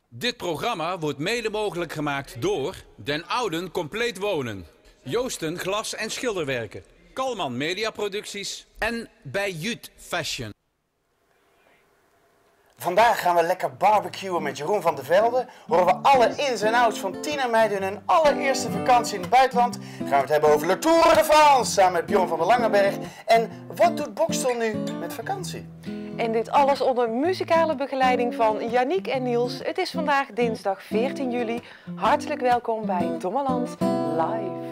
Dit programma wordt mede mogelijk gemaakt door Den Ouden Compleet Wonen, Joosten Glas- en Schilderwerken, Kalman Mediaproducties en bij Jut Fashion. Vandaag gaan we lekker barbecuen met Jeroen van der Velde. Horen we alle ins en outs van Tina Meijden in hun allereerste vakantie in het buitenland. Gaan we het hebben over Le Tour de France samen met Bjorn van der Langenberg. En wat doet Bokstel nu met vakantie? En dit alles onder muzikale begeleiding van Yannick en Niels. Het is vandaag dinsdag 14 juli. Hartelijk welkom bij Dommeland Live.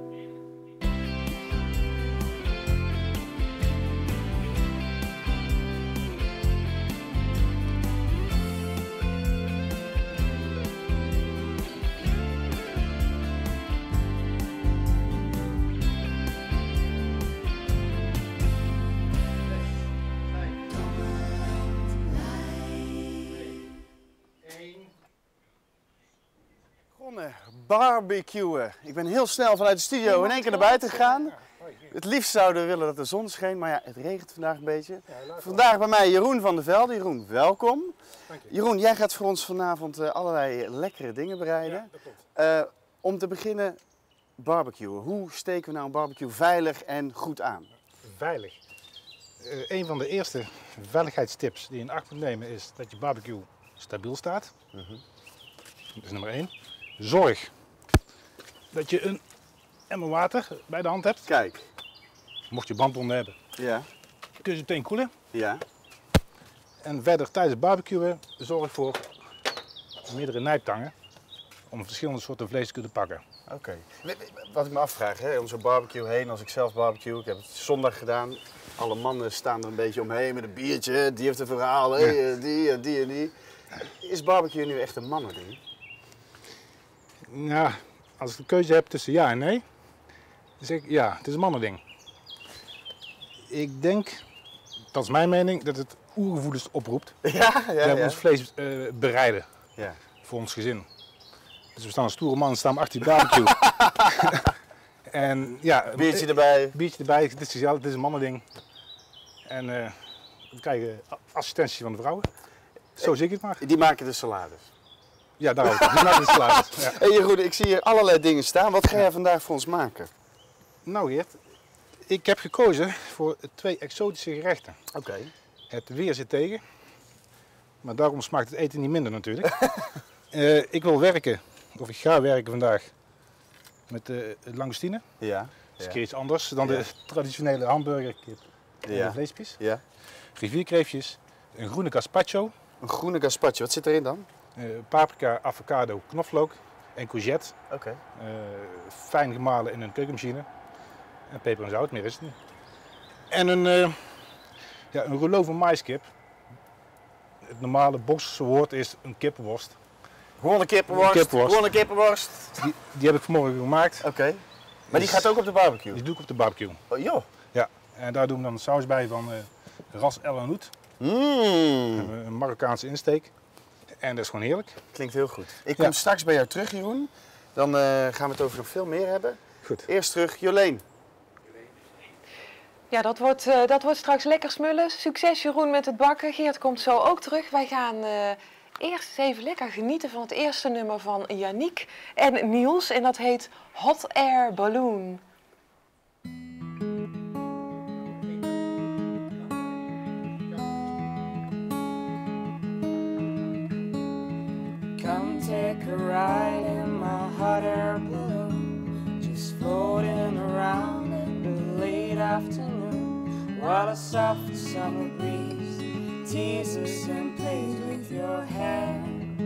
Barbecuen. Ik ben heel snel vanuit de studio in één keer naar buiten gegaan. Het liefst zouden we willen dat de zon scheen, maar ja, het regent vandaag een beetje. Vandaag bij mij Jeroen van der Velde. Jeroen, welkom. Jeroen, jij gaat voor ons vanavond allerlei lekkere dingen bereiden. Om te beginnen, barbecuen. Hoe steken we nou een barbecue veilig en goed aan? Veilig. Een van de eerste veiligheidstips die je in acht moet nemen is dat je barbecue stabiel staat. Dat is nummer 1. Zorg dat je een emmer water bij de hand hebt. Kijk. Mocht je brandwonden hebben, Ja. kun je meteen koelen. Ja. En verder tijdens het barbecuen zorg voor meerdere nijptangen om verschillende soorten vlees te kunnen pakken. Oké. Wat ik me afvraag, hè, om zo'n barbecue heen, als ik zelf barbecue, ik heb het zondag gedaan. Alle mannen staan er een beetje omheen met een biertje, die heeft een verhaal, hè, die en die. Is barbecue nu echt een mannending? Ja, als ik de keuze heb tussen ja en nee, dan zeg ik ja, het is een mannending. Ik denk, dat is mijn mening, dat het oergevoelens oproept. Ja. We hebben ons vlees bereiden Ja. voor ons gezin. Dus we staan als stoere mannen, staan achter die barbecue. En ja, Biertje erbij. Biertje erbij, het is gezellig, het is een mannending. En we krijgen assistentie van de vrouwen. Zo zie ik het maar. Die maken de salades. Ja, daar ook. Die maken de salades. Ja. Hey Jeroen, ik zie hier allerlei dingen staan. Wat ga jij vandaag voor ons maken? Nou Geert, ik heb gekozen voor 2 exotische gerechten. Oké. Het weer zit tegen, maar daarom smaakt het eten niet minder natuurlijk. Ik wil werken, of ik ga werken vandaag, met langoustine. Ja. Dat is een keer iets anders dan de traditionele hamburgerkip en de vleespjes. Ja. Rivierkreefjes, een groene gazpacho, Een groene gazpacho. Wat zit erin dan? paprika, avocado, knoflook en courgette. Oké. Fijn gemalen in een keukenmachine. En peper en zout, meer is het niet. En een rouleau van maiskip. Het normale Bokselse woord is een kippenworst. Gewone kippenworst. Gewone kippenworst. Die heb ik vanmorgen gemaakt. Oké. Maar die gaat ook op de barbecue? Die doe ik op de barbecue. Oh, joh. Ja, en daar doen we dan een saus bij van ras El Hanout. Een Marokkaanse insteek. En dat is gewoon heerlijk. Klinkt heel goed. Ik kom straks bij jou terug, Jeroen. Dan gaan we het over nog veel meer hebben. Goed. Eerst terug, Jolien. Ja, dat wordt straks lekker smullen. Succes Jeroen met het bakken. Geert komt zo ook terug. Wij gaan eerst eens even lekker genieten van het eerste nummer van Yannick en Niels. En dat heet Hot Air Balloon. Come take a ride in my hot air balloon, just floating around in the late afternoon, while a soft summer breeze teases and plays with your hair.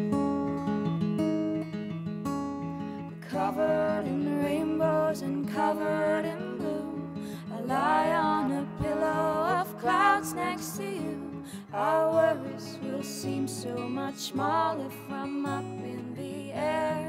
Covered in rainbows and covered in blue, I lie on a pillow of clouds next to you. Our worries will seem so much smaller from up in the air.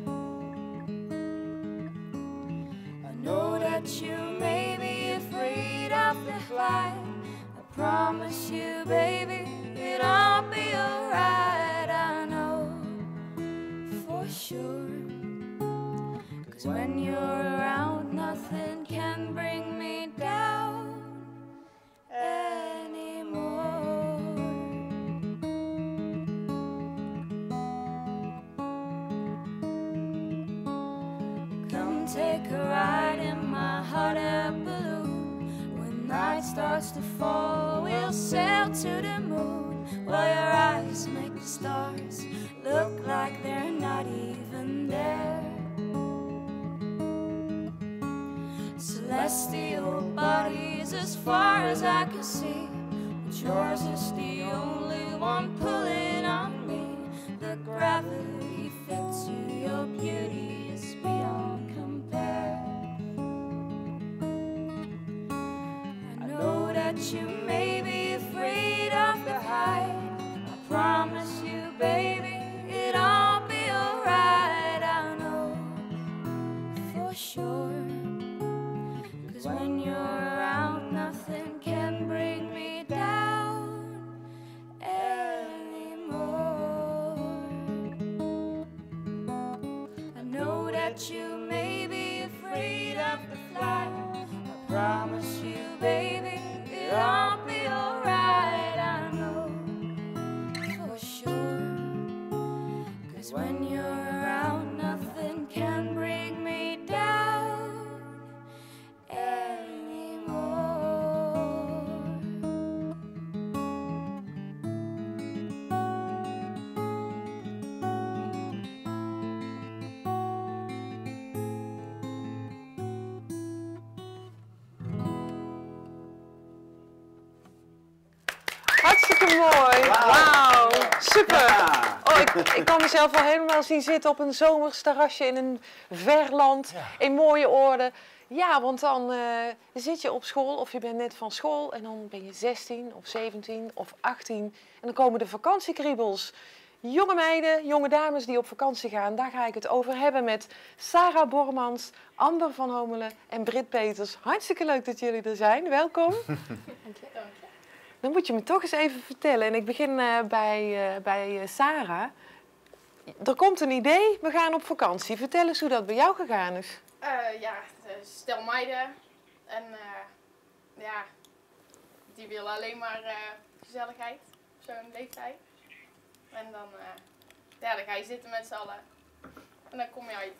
I know that you may be afraid of the flight. I promise you, baby, it'll be alright. I know for sure, 'cause when you're around, nothing can bring me down anymore. and take a ride in my hot air balloon. When night starts to fall, we'll sail to the moon, while your eyes make the stars look like they're not even there. Celestial bodies as far as I can see, but yours is the only one pulling on me. The gravity fits you, your beauty is beyond compare. I know that you may be afraid of the height. I promise you, baby, it'll be alright. I know for sure. 'Cause when you're around, nothing can bring me down anymore. I know that you may be afraid of the flight. I promise you, baby, it'll be alright. I know for sure. 'Cause when you're around, nothing can bring me down anymore. Hartstikke mooi. Wauw. Super. Oh, ik kan mezelf al helemaal zien zitten op een zomers terrasje in een ver land. In mooie orde. Ja, want dan zit je op school of je bent net van school en dan ben je 16 of 17 of 18 en dan komen de vakantiekriebels. Jonge meiden, jonge dames die op vakantie gaan, daar ga ik het over hebben met Sarah Bormans, Amber van Homelen en Britt Peters. Hartstikke leuk dat jullie er zijn. Welkom. Dank je. Dan moet je me toch eens even vertellen. En ik begin bij Sarah. Er komt een idee, we gaan op vakantie. Vertel eens hoe dat bij jou gegaan is. Stel meiden. En ja, die willen alleen maar gezelligheid op zo'n leeftijd. En dan ga je zitten met z'n allen. En dan kom je uit,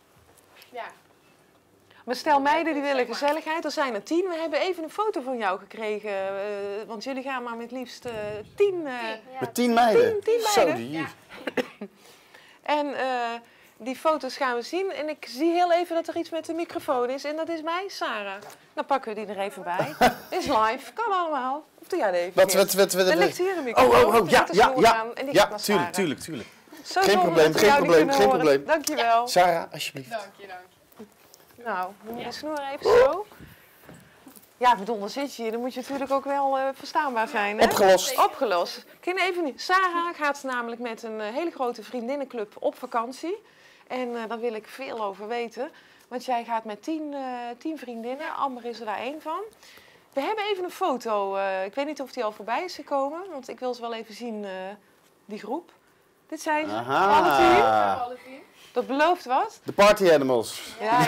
Maar stel meiden die willen gezelligheid, er zijn er 10. We hebben even een foto van jou gekregen. Want jullie gaan maar met liefst 10... Met 10 meiden? 10 Zo, meiden. die. En die foto's gaan we zien. En ik zie heel even dat er iets met de microfoon is. En dat is mij, Sarah. Dan pakken we die er even bij. Is live, kan allemaal. Of doe jij dat even? Er ligt hier een microfoon. Ja, tuurlijk. Zo Geen zonde probleem, dat we jou niet kunnen horen. probleem. Dankjewel. Sarah, alsjeblieft. dank je. Nou, doe je de snoer even zo. Ja, ik bedoel, dan zit je hier. Dan moet je natuurlijk ook wel verstaanbaar zijn. Hè? Opgelost. Ken je even niet. Sarah gaat namelijk met een hele grote vriendinnenclub op vakantie. En daar wil ik veel over weten. Want jij gaat met 10 vriendinnen. Amber is er daar 1 van. We hebben even een foto. Ik weet niet of die al voorbij is gekomen. Want ik wil ze wel even zien, die groep. Dit zijn ze. Alle 10. Dat belooft wat. De party animals. Ja.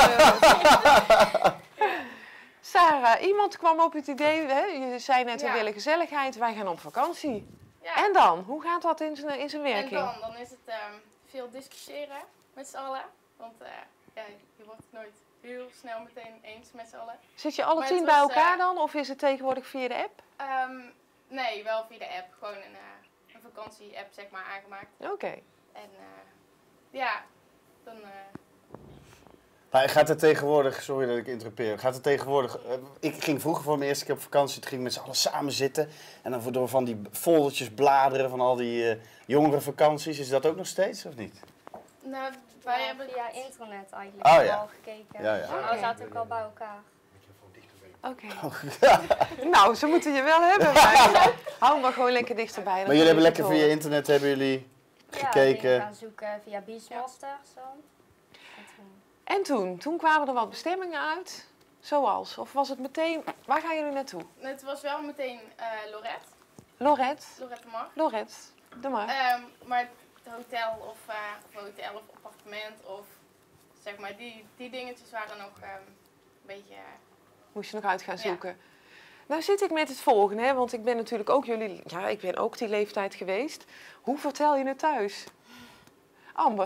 Sarah, iemand kwam op het idee, hè? Je zei net, we willen gezelligheid, wij gaan op vakantie. Ja. En dan? Hoe gaat dat in zijn werking? En dan is het veel discussiëren met z'n allen. Want je wordt het nooit heel snel meteen eens met z'n allen. Zit je alle Maar 10 het bij was, elkaar dan? Of is het tegenwoordig via de app? Nee, wel via de app. Gewoon een vakantie-app zeg maar aangemaakt. Oké. En dan... Maar gaat het tegenwoordig, sorry dat ik interrupeer, gaat het tegenwoordig, ik ging vroeger voor mijn eerste keer op vakantie, toen ging ik met z'n allen samen zitten en dan door van die foldertjes bladeren van al die jongere vakanties, is dat ook nog steeds of niet? Nou, wij hebben... via internet eigenlijk al gekeken. Ja. We zaten ook al bij elkaar. Oké. Nou, ze moeten je wel hebben. Hou maar gewoon lekker dichterbij. Maar jullie hebben lekker via internet, hebben jullie gekeken? Ja, gaan zoeken via Beachmaster. Zo. En toen kwamen er wat bestemmingen uit, zoals? Of was het meteen, waar gaan jullie naartoe? Het was wel meteen Lorette. Lorette de Mar. Maar het hotel of appartement of zeg maar die dingetjes waren nog een beetje... Moest je nog uit gaan zoeken. Nou zit ik met het volgende, hè, want ik ben natuurlijk ook ik ben ook die leeftijd geweest. Hoe vertel je het thuis? Amber?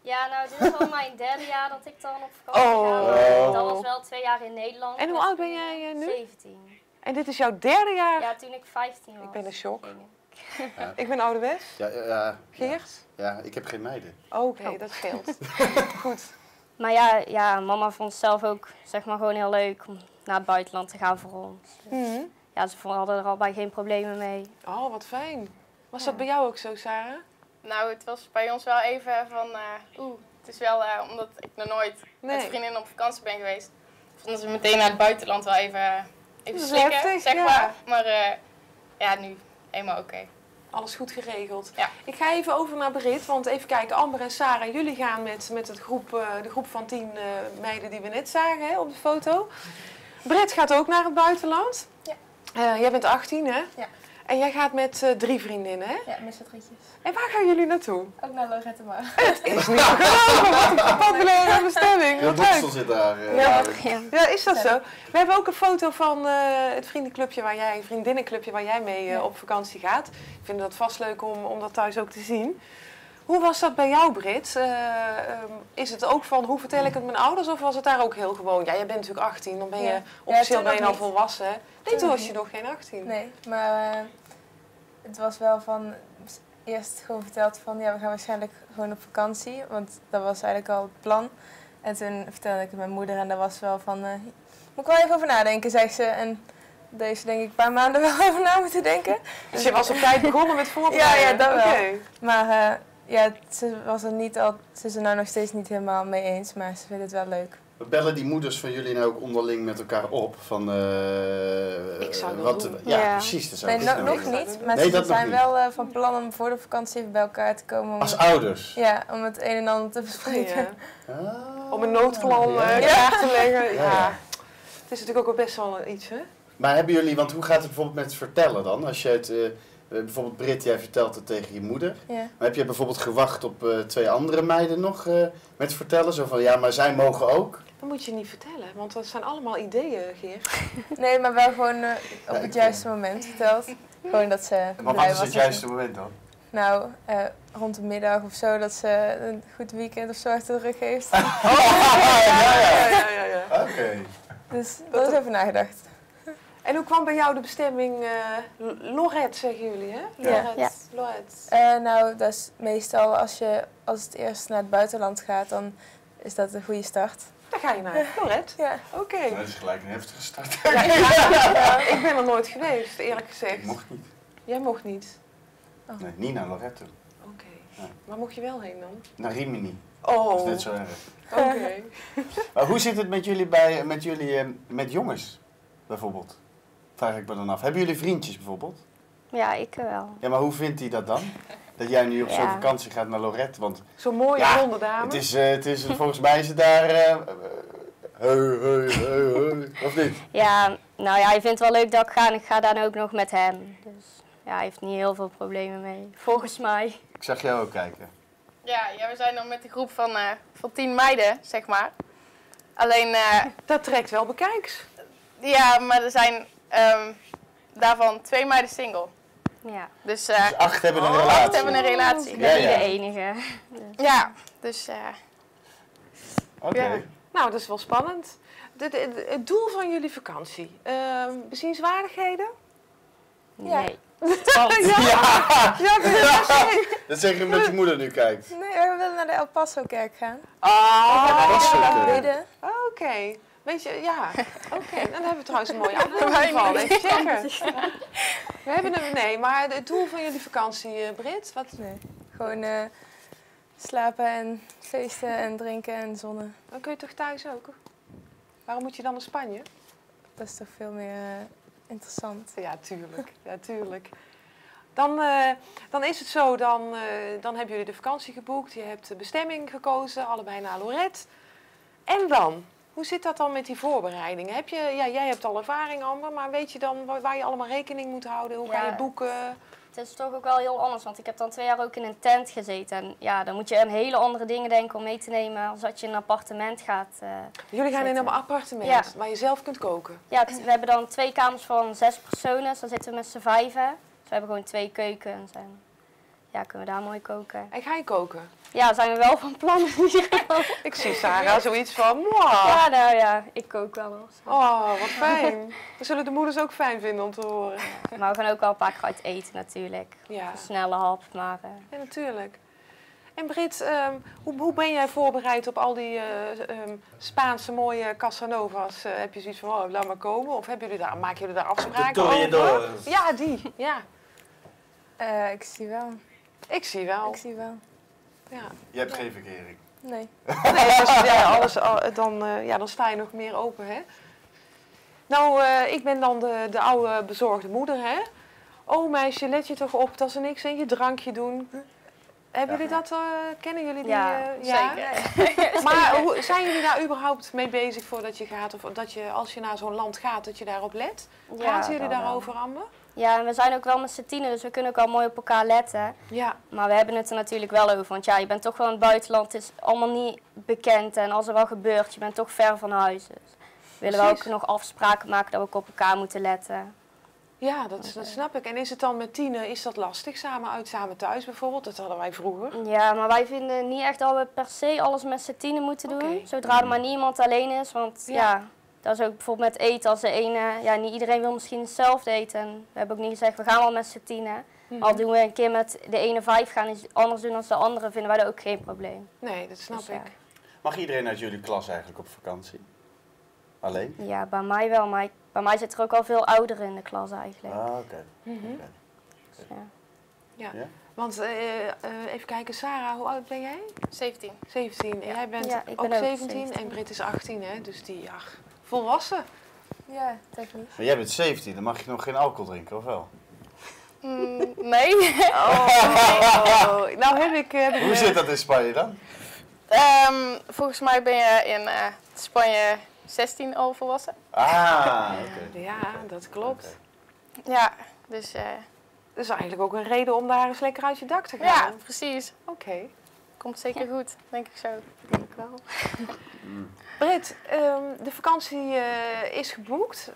Ja, nou, dit is al mijn derde jaar dat ik dan op vakantie ga. Dat was wel 2 jaar in Nederland. En hoe oud ben jij nu? 17. En dit is jouw derde jaar? Ja, toen ik 15 was. Ik ben in shock. Ja. Ik ben ouderwets. Geert? Ja, ik heb geen meiden. Oké, dat scheelt. Goed. Maar ja, mama vond het zelf ook zeg maar gewoon heel leuk om naar het buitenland te gaan voor ons. Dus, ja, ze hadden er al bij geen problemen mee. Oh, wat fijn. Was dat bij jou ook zo, Sarah? Nou, het was bij ons wel even van, het is wel, omdat ik nog nooit met vriendinnen op vakantie ben geweest, vonden ze meteen naar het buitenland wel even slikken, heftig, zeg maar. Maar ja, nu eenmaal oké. Alles goed geregeld. Ja. Ik ga even over naar Brit, want even kijken, Amber en Sarah, jullie gaan met de groep van 10 meiden die we net zagen hè, op de foto. Brit gaat ook naar het buitenland. Ja. Jij bent 18 hè? Ja. En jij gaat met 3 vriendinnen hè? Ja, met z'n drietjes. En waar gaan jullie naartoe? Ook naar Lorette maar. Het is niet te geloven, wat een populaire bestemming. Ja, Wat Boksel leuk. zit daar. Ja, is dat zo? We hebben ook een foto van het vriendinnenclubje waar jij mee op vakantie gaat. Ik vind dat vast leuk om dat thuis ook te zien. Hoe was dat bij jou, Brit? Is het ook van, hoe vertel ik het mijn ouders? Of was het daar ook heel gewoon? Ja, jij bent natuurlijk 18, dan ben je officieel ben je al volwassen. Hè? Nee, toen was je nog geen 18. Nee, maar het was wel van... Eerst gewoon verteld van, ja, we gaan waarschijnlijk gewoon op vakantie. Want dat was eigenlijk al het plan. En toen vertelde ik het mijn moeder en dat was wel van... moet ik wel even over nadenken, zegt ze. En daar heeft ze denk ik een paar maanden wel over na moeten denken. Dus je was op tijd begonnen met voorbereiden? Ja, dat wel. Okay. Maar ja, ze is er nou nog steeds niet helemaal mee eens, maar ze vindt het wel leuk. Bellen die moeders van jullie nou ook onderling met elkaar op? Van, ik zou dat wat, doen. Ja, precies. Dat zou Nee, nog niet. Maar ze zijn wel van plan om voor de vakantie even bij elkaar te komen. Als ouders? Ja, om het een en ander te bespreken. Om een noodplan klaar te leggen. Ja. Het is natuurlijk ook wel best wel iets, hè? Maar hebben jullie, want hoe gaat het bijvoorbeeld met het vertellen dan? Als je het, bijvoorbeeld Brit, jij vertelt het tegen je moeder. Ja. Maar heb je bijvoorbeeld gewacht op 2 andere meiden nog met vertellen? Zo van, ja, maar zij mogen ook. Dat moet je niet vertellen, want dat zijn allemaal ideeën, Geert. Nee, maar wel gewoon op het juiste moment verteld. Gewoon dat ze Maar wat is het juiste moment dan? Nou, rond de middag of zo, dat ze een goed weekend of zo achter de rug heeft. Ja. Oké. Dus dat is even nagedacht. En hoe kwam bij jou de bestemming Lorette, zeggen jullie, hè? Lorette. Nou, dat is meestal als het eerst naar het buitenland gaat, dan is dat een goede start. Daar ga je naar Lorette? Ja. Oké. Dat is gelijk een heftige start. Ik ben er nooit geweest, eerlijk gezegd. Ik mocht niet. Jij mocht niet? Oh. Nee, niet naar Lorette. Oké. Nee. Waar mocht je wel heen dan? Naar Rimini. Oh. Dat is net zo erg. Oké. Maar hoe zit het met jullie met jongens, bijvoorbeeld? Vraag ik me dan af. Hebben jullie vriendjes bijvoorbeeld? Ja, ik wel. Ja, maar hoe vindt hij dat dan? Dat jij nu op zo'n vakantie gaat naar Lorette, want... Zo'n mooie ronde dame. Het is, volgens mij is het daar... of niet? Ja, nou ja, hij vindt het wel leuk dat ik ga en ik ga dan ook nog met hem. Dus ja, hij heeft niet heel veel problemen mee, volgens mij. Ik zag jou ook kijken. Ja, we zijn dan met een groep van 10 meiden, zeg maar. Alleen... dat trekt wel bekijks. Ja, maar er zijn daarvan 2 meiden single. Ja. Dus 8 hebben een relatie. 8 hebben een relatie. Ik ben niet de enige. Dus. Ja, dus... Oké. Ja. Nou, dat is wel spannend. Het doel van jullie vakantie? Bezienswaardigheden? Nee. Dat zeg je omdat je moeder nu kijkt. Nee, we willen naar de El Paso-kerk gaan. Bidden. Oké. Weet je, ja. Oké. Dan hebben we trouwens een mooie afbeelding van. Even checken. We hebben maar het doel van jullie vakantie, Brit? Wat? Nee, gewoon slapen en feesten en drinken en zonnen. Dan kun je toch thuis ook? Waarom moet je dan naar Spanje? Dat is toch veel meer interessant. Ja, tuurlijk. Ja, tuurlijk. Dan is het zo, dan hebben jullie de vakantie geboekt. Je hebt de bestemming gekozen, allebei naar Lorette. En dan? Hoe zit dat dan met die voorbereidingen? Jij hebt al ervaring, Amber, maar weet je dan waar je allemaal rekening moet houden? Hoe ga je boeken? Het is toch ook wel heel anders, want ik heb dan 2 jaar ook in een tent gezeten. En ja, dan moet je aan hele andere dingen denken om mee te nemen als dat je in een appartement gaat Jullie gaan in een appartement waar je zelf kunt koken? Ja, we hebben dan 2 kamers van 6 personen, dus dan zitten we met z'n 5. Dus we hebben gewoon 2 keukens. En ja, kunnen we daar mooi koken. En ga je koken? Ja, zijn we wel van plan. Ik zie Sarah zoiets van, wow. Ja, nou ja, ik kook wel eens. Oh, wat fijn. Dat zullen de moeders ook fijn vinden om te horen. Maar we gaan ook wel een paar keer uit eten natuurlijk. Ja, Een snelle hap, maar... ja natuurlijk. En Brit, hoe ben jij voorbereid op al die Spaanse mooie Casanovas? Heb je zoiets van, oh, laat maar komen? Of maken jullie daar afspraken over? Ja, die. Ja. Ik zie wel. Ik zie wel. Ik zie wel. Ja. Je hebt geen verkering. Nee. Nee, dus dan sta je nog meer open, hè? Nou, ik ben dan de oude bezorgde moeder, hè? Oh meisje, let je toch op dat ze niks in je drankje doen. Hebben jullie dat, kennen jullie die? Ja, zeker. Maar zijn jullie daar überhaupt mee bezig voordat je gaat? Of dat je, als je naar zo'n land gaat, dat je daarop let? Praten jullie wel. daarover, Amber? Ja, en we zijn ook wel met z'n tienen, dus we kunnen ook wel mooi op elkaar letten. Ja. Maar we hebben het er natuurlijk wel over, want ja, je bent toch wel in het buitenland, het is allemaal niet bekend. En als er wel gebeurt, je bent toch ver van huis. Dus we willen wel ook nog afspraken maken dat we ook op elkaar moeten letten. Ja, dat snap ik. En is het dan met tienen, is dat lastig? Samen uit, samen thuis bijvoorbeeld? Dat hadden wij vroeger. Ja, maar wij vinden niet echt dat we per se alles met z'n tienen moeten doen. Oké. Zodra er maar niemand alleen is, want Ja. ja, dat is ook bijvoorbeeld met eten. Als de ene, ja, niet iedereen wil misschien hetzelfde eten. En we hebben ook niet gezegd, we gaan wel met z'n tienen. Al doen we een keer met de ene 5 gaan iets anders doen dan de andere, vinden wij dat ook geen probleem. Nee, dat snap Dus ja. ik. Mag iedereen uit jullie klas eigenlijk op vakantie? Alleen? Ja, bij mij wel, maar bij mij zitten er ook al veel ouderen in de klas eigenlijk. Ah, oké. Mhm. Dus ja. Ja. Ja? Want even kijken, Sarah, hoe oud ben jij? 17. 17. En jij bent Ja, ik ook ben ook 17 17. en Brit is 18, hè? Dus die, ach, volwassen. Ja, technisch. Maar jij bent 17, dan mag je nog geen alcohol drinken, of wel? Nee. Nou heb ik... Hoe zit dat in Spanje dan? Volgens mij ben je in Spanje 16 al volwassen. Ah, oké. Ja, dat klopt. Ja, dus Dat is eigenlijk ook een reden om daar eens lekker uit je dak te gaan. ja, precies. Oké. Komt zeker goed, denk ik zo. Denk ik wel. Brit, de vakantie is geboekt.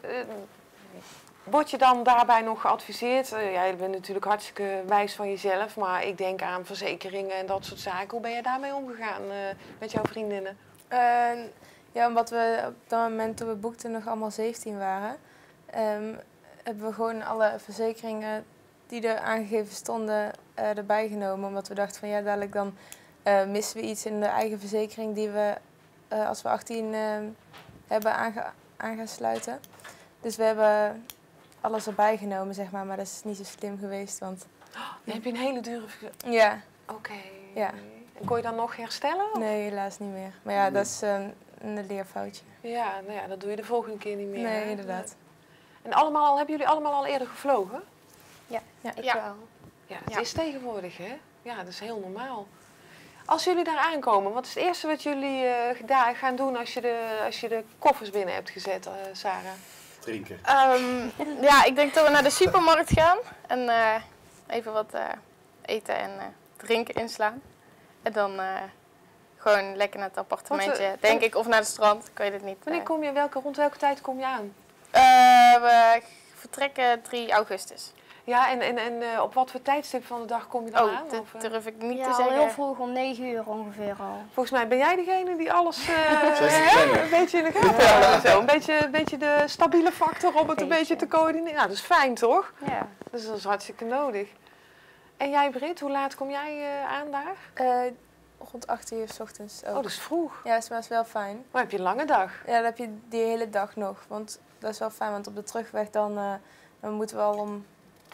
Word je dan daarbij nog geadviseerd? Ja, je bent natuurlijk hartstikke wijs van jezelf, maar ik denk aan verzekeringen en dat soort zaken. Hoe ben je daarmee omgegaan met jouw vriendinnen? Ja, omdat we op dat moment toen we boekten nog allemaal 17 waren, hebben we gewoon alle verzekeringen die er aangegeven stonden erbij genomen. Omdat we dachten van ja, dadelijk dan missen we iets in de eigen verzekering die we als we 18 hebben aan gaan sluiten. Dus we hebben alles erbij genomen, zeg maar dat is niet zo slim geweest. Want Dan heb je een hele dure... ja, Oké. Ja. En kon je dan nog herstellen? of? nee, helaas niet meer. Maar ja, dat is een leerfoutje. Ja, nou ja, dat doe je de volgende keer niet meer. Nee, hè? inderdaad. En hebben jullie allemaal al eerder gevlogen? Ja, ik Ja. wel. Ja, dat Ja. is tegenwoordig, hè? Ja, dat is heel normaal. Als jullie daar aankomen, wat is het eerste wat jullie daar gaan doen als je de koffers binnen hebt gezet, Sarah? Drinken. Ja, ik denk dat we naar de supermarkt gaan en even wat eten en drinken inslaan. En dan gewoon lekker naar het appartementje, denk ik, of naar het strand. Ik weet het niet. Rond welke tijd kom je aan? We vertrekken 3 augustus. Ja, en op wat voor tijdstip van de dag kom je dan aan? Dat Of, durf ik niet Ja, te al zeggen. heel vroeg, om 9 uur ongeveer al. volgens mij ben jij degene die alles planner. een beetje in de gaten houdt. Zo. Een beetje de stabiele factor om het een Beetje. beetje te coördineren. Nou, dat is fijn, toch? Ja. Dus dat is hartstikke nodig. En jij, Brit, hoe laat kom jij aan daar? Rond 8 uur 's ochtends ook. Oh, dat is vroeg. Ja, dat is wel fijn. Maar heb je een lange dag? Ja, dan heb je die hele dag nog. Want dat is wel fijn, want op de terugweg dan moeten we al om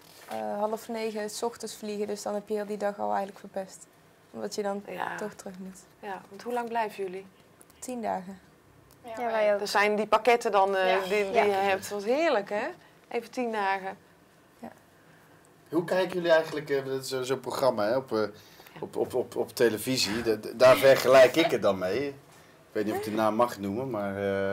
8:30 's ochtends vliegen. Dus dan heb je heel die dag al eigenlijk verpest. Omdat je dan Ja. toch terug moet. Ja, want hoe lang blijven jullie? 10 dagen. Ja, wij ook. Dat zijn die pakketten dan Ja. die Ja. je hebt. Wat heerlijk, hè? Even 10 dagen. Hoe kijken jullie eigenlijk, dat is zo'n programma hè, op televisie, daar vergelijk ik het dan mee. Ik weet niet of ik de naam mag noemen, maar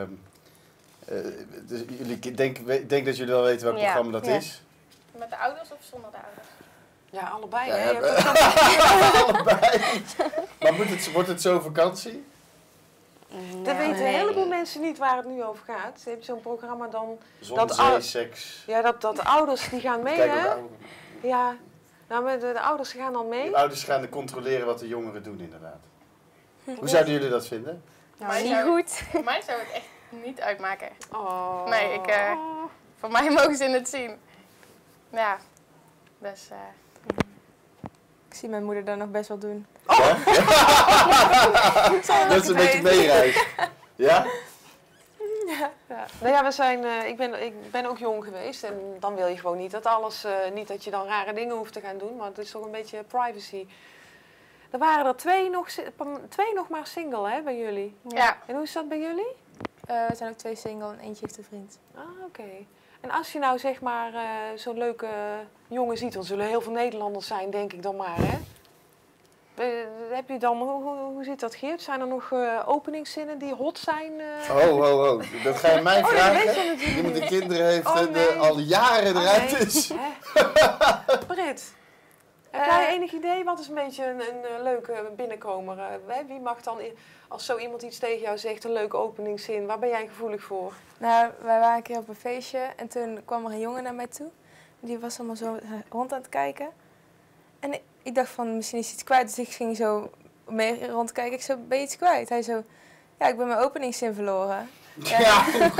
dus ik denk dat jullie wel weten welk Ja. programma dat Ja. is. Met de ouders of zonder de ouders? Ja, allebei. Ja, hè? Je ja, hebt ook allebei. Maar wordt het zo'n vakantie? Dat weten nee. een heleboel mensen niet waar het nu over gaat. Ze hebben zo'n programma dan... Zon, Dat zee, ou- seks. Ja, dat ouders die gaan mee, Kijk hè? ook ouder. Ja, Nou, maar de ouders gaan dan mee. De ouders gaan controleren wat de jongeren doen, inderdaad. Hoe zouden jullie dat vinden? Nou, niet goed. Voor mij zou het echt niet uitmaken. Oh. Nee, voor mij mogen ze het zien. Ja, dus... Ik zie mijn moeder dat nog best wel doen. Ja? Dat is een beetje meereizen. Ja? Ja. Nou ja, ik ben ook jong geweest en dan wil je gewoon niet dat alles, niet dat je dan rare dingen hoeft te gaan doen, maar het is toch een beetje privacy. Er waren er twee nog maar single, hè, bij jullie? Ja. En hoe is dat bij jullie? We zijn ook 2 single en eentje heeft een vriend. Ah, oké. En als je nou zeg maar zo'n leuke jongen ziet, want er zullen heel veel Nederlanders zijn, denk ik dan maar, hè? Heb je dan, hoe zit dat, Geert? Zijn er nog openingszinnen die hot zijn? Oh. Dat ga je mij dat vragen. weet je natuurlijk Iemand die niet. kinderen heeft Oh, en nee. al jaren eruit nee. is. Brit, heb jij enig idee? Wat is een beetje een leuke binnenkomer? Wie mag dan, als zo iemand iets tegen jou zegt, een leuke openingszin, waar ben jij gevoelig voor? Nou, wij waren een keer op een feestje en toen kwam er een jongen naar mij toe. Die was allemaal zo rond aan het kijken. En ik dacht van, misschien is hij iets kwijt. Dus ik ging zo mee rondkijken. Ik zo, ben je iets kwijt? Hij zo, ja, ik ben mijn openingszin verloren. Ja.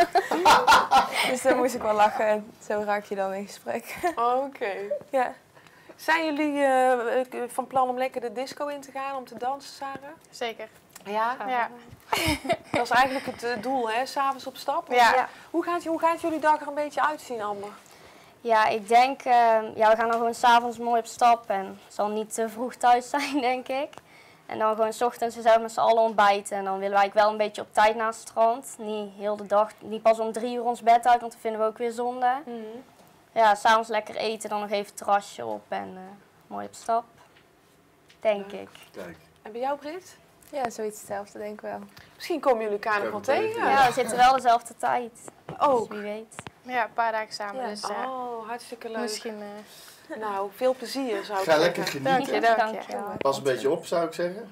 Dus dan moest ik wel lachen en zo raak je dan in gesprek. Oké. Ja. Zijn jullie van plan om lekker de disco in te gaan, om te dansen, Sarah? Zeker. Ja? Ja. Dat is eigenlijk het doel, hè? 's Avonds op stap. Ja. Hoe gaat jullie dag er een beetje uitzien, Amber? Ja, ik denk, we gaan dan gewoon 's avonds mooi op stap en het zal niet te vroeg thuis zijn, denk ik. En dan gewoon 's ochtends zelf met z'n allen ontbijten. En dan willen wij wel een beetje op tijd naar het strand. Niet heel de dag, niet pas om 3 uur ons bed uit, want dat vinden we ook weer zonde. Ja, 's avonds lekker eten, dan nog even het terrasje op en mooi op stap. Denk ik. Kijk. En bij jou, Brit? Ja, zoiets hetzelfde denk ik wel. Misschien komen jullie elkaar nog wel tegen. Ja, we zitten wel dezelfde tijd. Ook. Dus wie weet. Ja, een paar dagen samen. Ja. Dus Oh, hartstikke leuk. misschien... Nou, veel plezier zou ik Ga zeggen. lekker genieten. Dank je. Pas een beetje op, zou ik zeggen.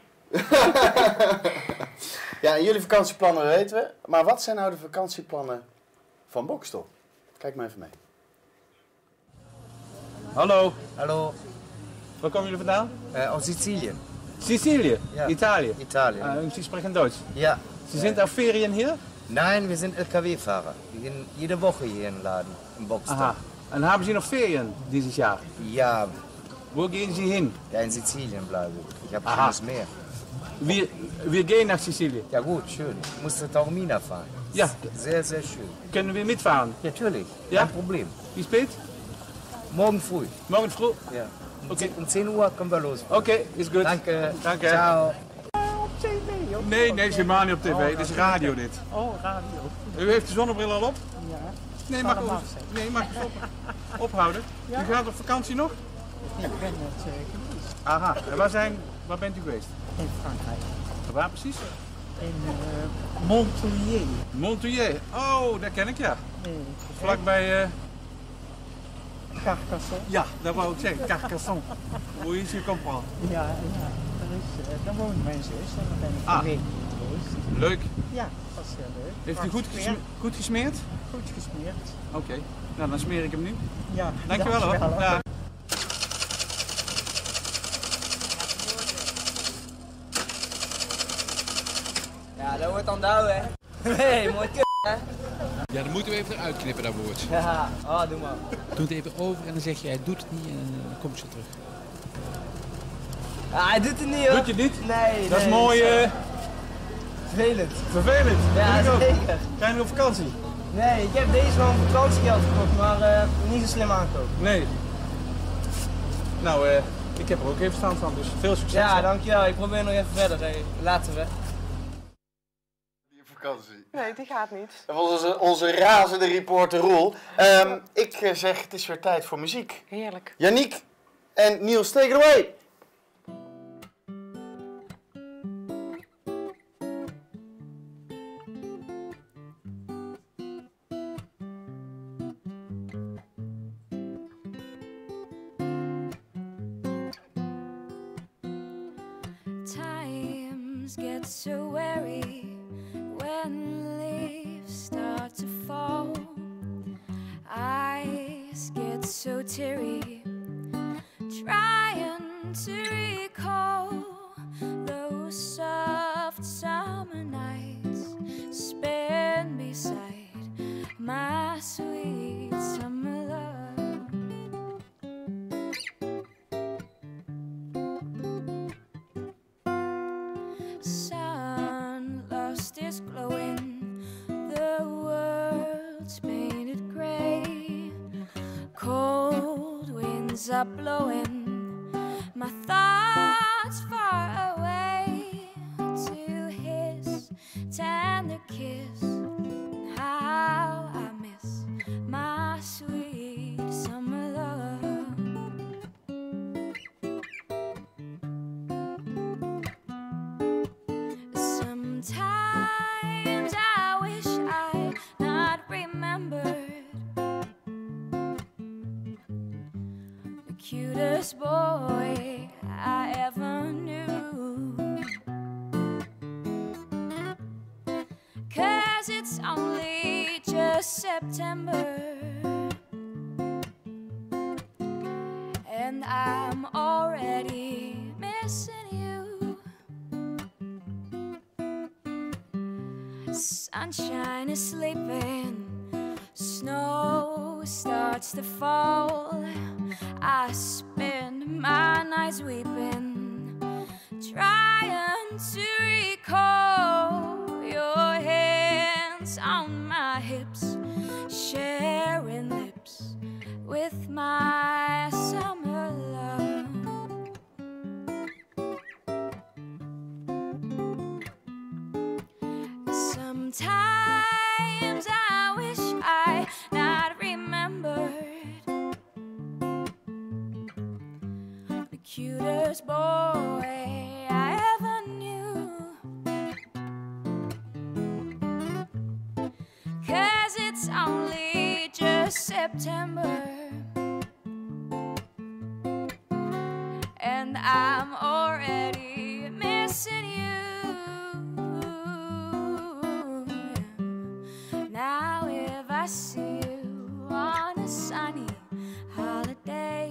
Ja, en jullie vakantieplannen weten we. Maar wat zijn nou de vakantieplannen van Bokstel? Kijk maar even mee. Hallo, Hallo, waar komen jullie vandaan? aus Sizilien. Sicilië, Ja. Italië. Italien. Sie sprechen Deutsch. Ja. Sie sind auf Ferien hier? Nein, wir sind LKW-Fahrer. Wir gehen jede Woche hier in den Laden, in Boxtel. Aha. Und haben Sie noch Ferien dieses Jahr? Ja, Wo gehen Sie hin? ja, in Sizilien bleibe ich. Ich habe Aha. schönes Meer. Wir gehen nach Sizilien. Ja gut, schön. Ich musste Taormina fahren. Ja. Sehr, sehr schön. Können wir mitfahren? Natürlich, Ja? kein Problem. Wie spät? Morgen früh. Morgen früh? Ja. Okay. Um 10 Uhr können wir los. Oké, is goed. Danke. Danke. Ciao. Nee, nee, is helemaal niet op tv. Dit is radio dit. Oh, radio. U heeft de zonnebril al op? Ja. Nee, mag u ophouden? U gaat op vakantie nog? Ik ben net geweest Aha. En waar bent u geweest? in Frankrijk. Waar precies? In Montpellier. Montpellier. Oh, daar ken ik ja. Nee, Vlakbij... Carcassonne. Ja, dat wou ik zeggen. Carcassonne. Hoe is je comprendre? Ja. Daar wonen mensen eens en dan ben ik Ah. een week geweest. Leuk. Ja, dat is heel leuk. Heeft u Prachtig goed gesmeerd? weer. Goed gesmeerd. Oké. Nou, dan smeer ik hem nu. Ja, Dankjewel hoor. Ja. Ja, dat wordt dan douw, hè? Nee, mooi k***, hè? Ja, dan moeten we even eruit knippen, dat woord. Ja, doe maar. Doe het even over en dan zeg je, hij doet het niet en dan komt ze terug. Ah, hij doet het niet, hoor. Doet je het niet? Nee, Dat is mooi vervelend. vervelend. Ja, Vind ik ook. zeker. Ga je nog op vakantie? Nee, ik heb deze wel een vakantiegeld gekocht, maar niet zo slim aangekocht. Nee. Nou, ik heb er ook even verstand van, dus veel succes. Ja, dankjewel. Ik probeer nog even verder. Later, hè. Die vakantie. Nee, die gaat niet. Dat was onze razende reporter Roel. Ik zeg, het is weer tijd voor muziek. Heerlijk. Yannick en Niels, take it away. Times get so weary when leaves start to fall. Eyes get so teary trying to recall those soft summer nights spent beside my sweet summer love. Sun lost its glowing, the world's painted gray, cold winds are blowing, my thoughts far away to his tender kiss. How I miss my sweet summer love. Sometimes I wish I'd not remembered the cutest boy I ever knew. 'Cause it's only just September and I'm already missing you. Sunshine is sleeping, snow starts to fall. I spend my nights weeping, trying to recall your hands on my hips, sharing lips with my summer love. Sometimes I wish I not remembered the cutest boy I ever knew. 'Cause it's only just September and I'm already missing you. Now if I see you on a sunny holiday,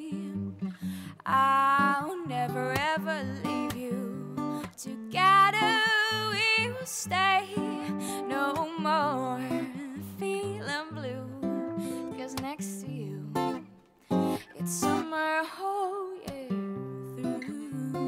I'll never ever leave you. Together we will stay, no more feeling blue. 'Cause next to you, it's summer whole year through.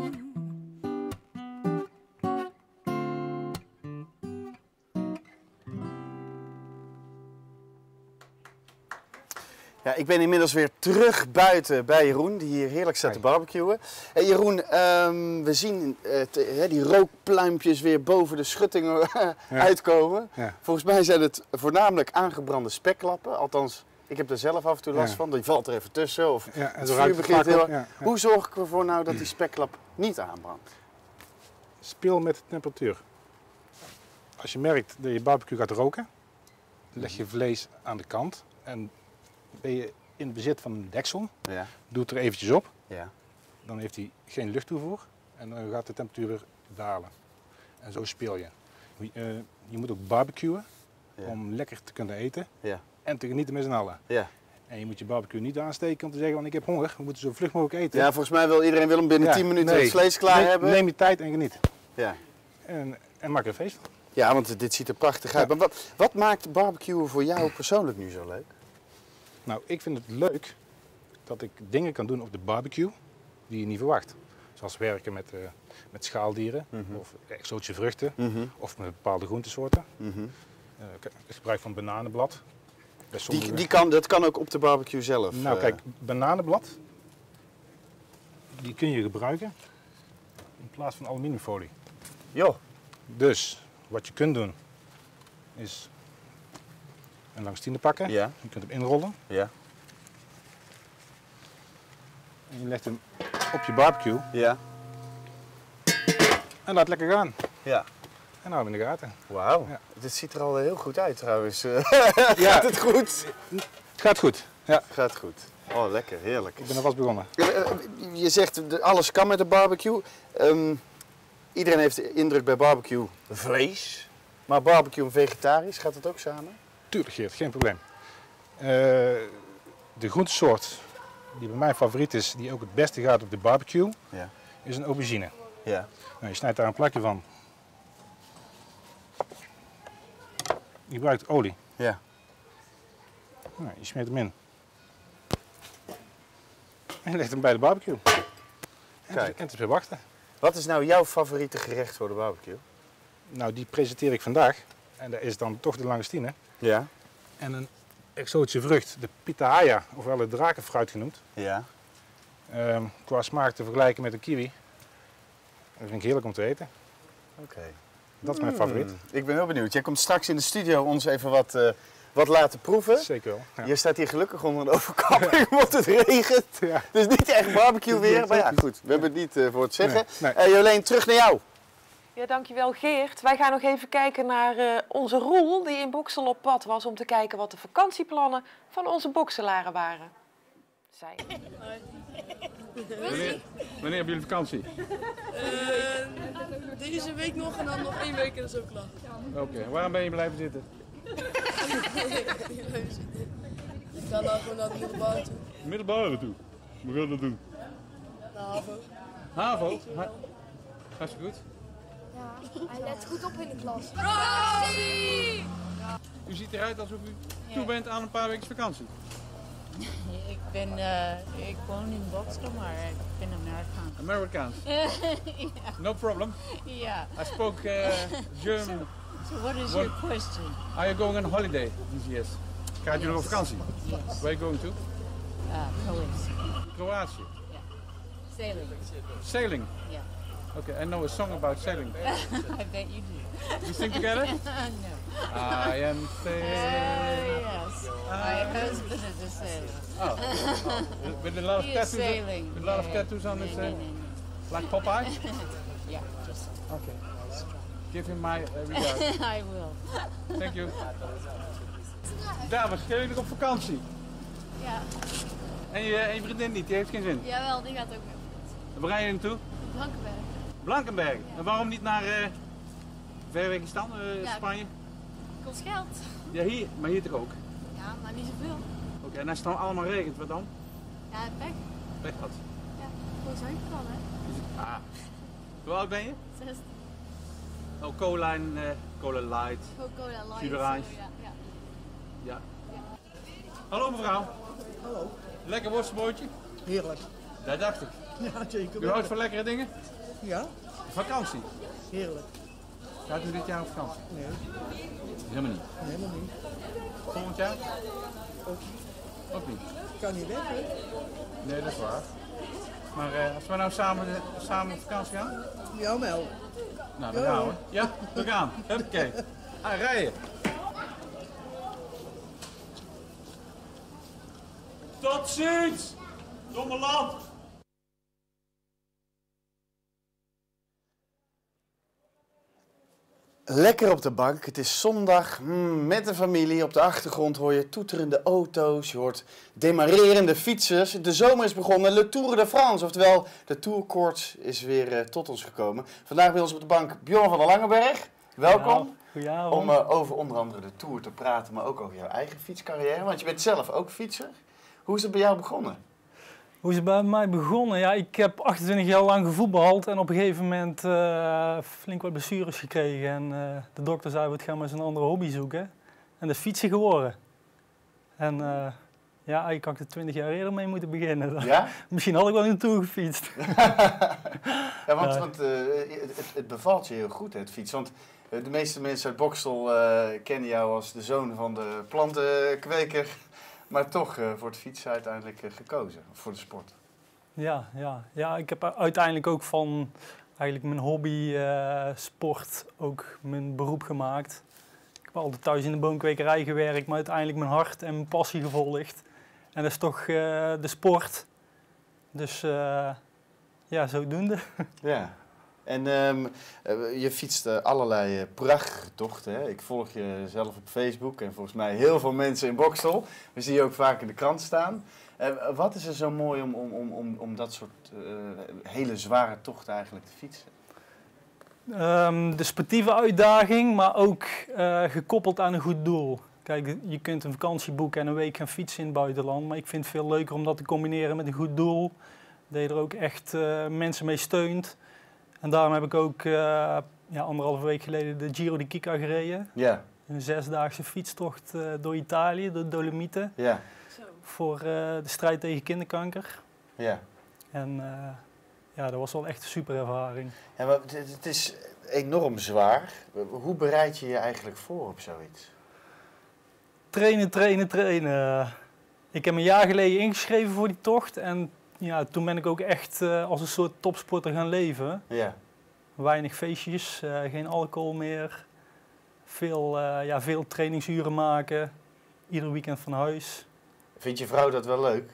Ja, ik ben inmiddels weer terug buiten bij Jeroen, die hier heerlijk staat te barbecuen. Jeroen, we zien die rookpluimpjes weer boven de schuttingen uitkomen. Ja. Volgens mij zijn het voornamelijk aangebrande spekklappen. Althans, ik heb er zelf af en toe last van. Die valt er even tussen. Of het vuur begint heel... Hoe zorg ik ervoor nou dat die spekklap niet aanbrandt? Speel met de temperatuur. Als je merkt dat je barbecue gaat roken, leg je vlees aan de kant. En ben je in bezit van een deksel, doe het er eventjes op. Ja. Dan heeft hij geen luchttoevoer en dan gaat de temperatuur weer dalen. En zo speel je. Je moet ook barbecuen om lekker te kunnen eten en te genieten met z'n allen. Ja. En je moet je barbecue niet aansteken om te zeggen, want ik heb honger, we moeten zo vlug mogelijk eten. Ja, volgens mij wil iedereen hem binnen 10 minuten het vlees klaar hebben. Neem je tijd en geniet. Ja. En maak er een feest van. Ja, want dit ziet er prachtig uit. Maar wat maakt barbecuen voor jou persoonlijk nu zo leuk? Nou, ik vind het leuk dat ik dingen kan doen op de barbecue die je niet verwacht. Zoals werken met schaaldieren of exotische vruchten of met bepaalde groentesoorten. Het gebruik van bananenblad. Dat kan ook op de barbecue zelf? Nou kijk, bananenblad die kun je gebruiken in plaats van aluminiumfolie. Jo. Dus wat je kunt doen is een langstiende pakken. Ja. Je kunt hem inrollen. Ja. En je legt hem op je barbecue. Ja. En laat lekker gaan. Ja. En hou hem in de gaten. Wauw. Ja. Dit ziet er al heel goed uit trouwens. Gaat het goed? Het gaat goed. Ja. Gaat goed. Oh, lekker. Heerlijk. Ik ben alvast begonnen. Je zegt alles kan met de barbecue. Iedereen heeft de indruk bij barbecue vlees. Maar barbecue en vegetarisch, gaat dat ook samen? Tuurlijk Geert, geen probleem. De groentesoort die bij mij favoriet is, die ook het beste gaat op de barbecue, Ja. is een aubergine. Ja. Nou, je snijdt daar een plakje van. Je gebruikt olie. Ja. Nou, je smeert hem in. En je legt hem bij de barbecue. Kijk. En het is weer wachten. Wat is nou jouw favoriete gerecht voor de barbecue? Nou, die presenteer ik vandaag. En dat is dan toch de langustine. Ja. En een exotische vrucht, de pitahaya, ofwel het drakenfruit genoemd. Ja. Qua smaak te vergelijken met een kiwi. Dat vind ik heerlijk om te eten. Oké. Dat is mijn favoriet. Ik ben heel benieuwd. Jij komt straks in de studio ons even wat laten proeven. Zeker wel. Ja. Je staat hier gelukkig onder een overkapping, want het regent. Ja. Dus niet echt barbecue weer. Maar ja, goed. We hebben het niet voor het zeggen. Nee. Jolien, terug naar jou. Ja, dankjewel Geert. Wij gaan nog even kijken naar onze Roel die in Boksel op pad was om te kijken wat de vakantieplannen van onze bokselaren waren. Wanneer hebben jullie vakantie? Deze week nog en dan nog 1 week en dat is ook klaar. Oké, waarom ben je blijven zitten? Ik ga nou gewoon naar de middelbare toe. Middelbare toe. Hoe wil je dat doen? Naar HAVO. HAVO? Hartstikke goed. Ja, hij let goed op in de klas. U ziet eruit alsof u toe bent aan een paar weken vakantie. Ik woon in Boksel, maar ik ben Amerikaan. Amerikaans? No problem. Yeah. I spoke German. So what is your question? Are you going on holiday this year? Gaat jullie op vakantie? Yes. Where are you going to? Croatia. Kroatië. Yeah. Sailing. Sailing? Yeah. Okay, I know a song about sailing. I bet you do. You sing together? No. I am sailing. Yes. My husband is a sailor. Oh. With a lot of He is tattoos. sailing. With a lot of tattoos on his like Popeye? Yeah. Just. Okay. Give him my regards. I will. Thank you. Dames, gaan jullie nog op vakantie? Ja. En je vriendin niet, die heeft geen zin? Jawel, die gaat ook mee. Waar ga je naartoe? Blankenberg. Blankenberg. Ja. En waarom niet naar Verwegistan, Ja, Spanje? Kost geld. Ja, hier, maar hier toch ook? Ja, maar niet zoveel. Oké, en als het dan allemaal regent, wat dan? Ja, pech. Weg wat? Ja, gewoon zuiver kan, hè. Ah. Hoe oud ben je? 60. Oh, cola en cola light. Coca-Cola light. Zuur orange. Ja. Ja. Hallo mevrouw. Hallo. Lekker worstenbroodje? Heerlijk. Dat dacht ik. Ja, zeker. U houdt van lekkere dingen? Ja. Vakantie? Heerlijk. Gaat u dit jaar op vakantie? Nee. Helemaal niet. Helemaal niet. Volgend jaar? Ook. Ook niet. Kan niet weg, hè? Nee, dat is waar. Maar als we nou samen op vakantie gaan? Jawel. Nou, dan gaan we. Ja, we gaan. Huppakee. Rijden. Tot ziens, domme land. Lekker op de bank. Het is zondag met de familie. Op de achtergrond hoor je toeterende auto's. Je hoort demarerende fietsers. De zomer is begonnen. Le Tour de France, oftewel de tourkoorts, is weer tot ons gekomen. Vandaag bij ons op de bank Bjorn van der Langenberg. Welkom. Goedenavond. Om over onder andere de Tour te praten, maar ook over jouw eigen fietscarrière. Want je bent zelf ook fietser. Hoe is het bij jou begonnen? Hoe is het bij mij begonnen? Ja, ik heb 28 jaar lang gevoetbald en op een gegeven moment flink wat blessures gekregen. En de dokter zei, we gaan maar eens een andere hobby zoeken. En dat is fietsen geworden. En ja, ik had er 20 jaar eerder mee moeten beginnen. Ja? Misschien had ik wel naartoe gefietst. Ja, want het bevalt je heel goed, het fietsen. Want de meeste mensen uit Boksel kennen jou als de zoon van de plantenkweker. Maar toch voor het fietsen uiteindelijk gekozen, voor de sport. Ja, ik heb uiteindelijk ook van eigenlijk mijn hobby, sport, ook mijn beroep gemaakt. Ik heb altijd thuis in de boomkwekerij gewerkt, maar uiteindelijk mijn hart en mijn passie gevolgd. En dat is toch de sport. Dus ja, zodoende. Ja. En je fietst allerlei prachtige tochten. Hè? Ik volg je zelf op Facebook en volgens mij heel veel mensen in Boksel. We zien je ook vaak in de krant staan. Wat is er zo mooi om dat soort hele zware tochten eigenlijk te fietsen? De sportieve uitdaging, maar ook gekoppeld aan een goed doel. Kijk, je kunt een vakantie boeken en een week gaan fietsen in het buitenland. Maar ik vind het veel leuker om dat te combineren met een goed doel. Dat je er ook echt mensen mee steunt. En daarom heb ik ook 1,5 week geleden de Giro di Kika gereden. Ja. Een 6-daagse fietstocht door Italië, door de Dolomieten. Ja. Voor de strijd tegen kinderkanker. Ja. En dat was wel echt een super ervaring. Ja, maar het is enorm zwaar. Hoe bereid je je eigenlijk voor op zoiets? Trainen. Ik heb een jaar geleden ingeschreven voor die tocht. En ja, toen ben ik ook echt als een soort topsporter gaan leven. Ja. Weinig feestjes, geen alcohol meer. Veel trainingsuren maken. Ieder weekend van huis. Vindt je vrouw dat wel leuk?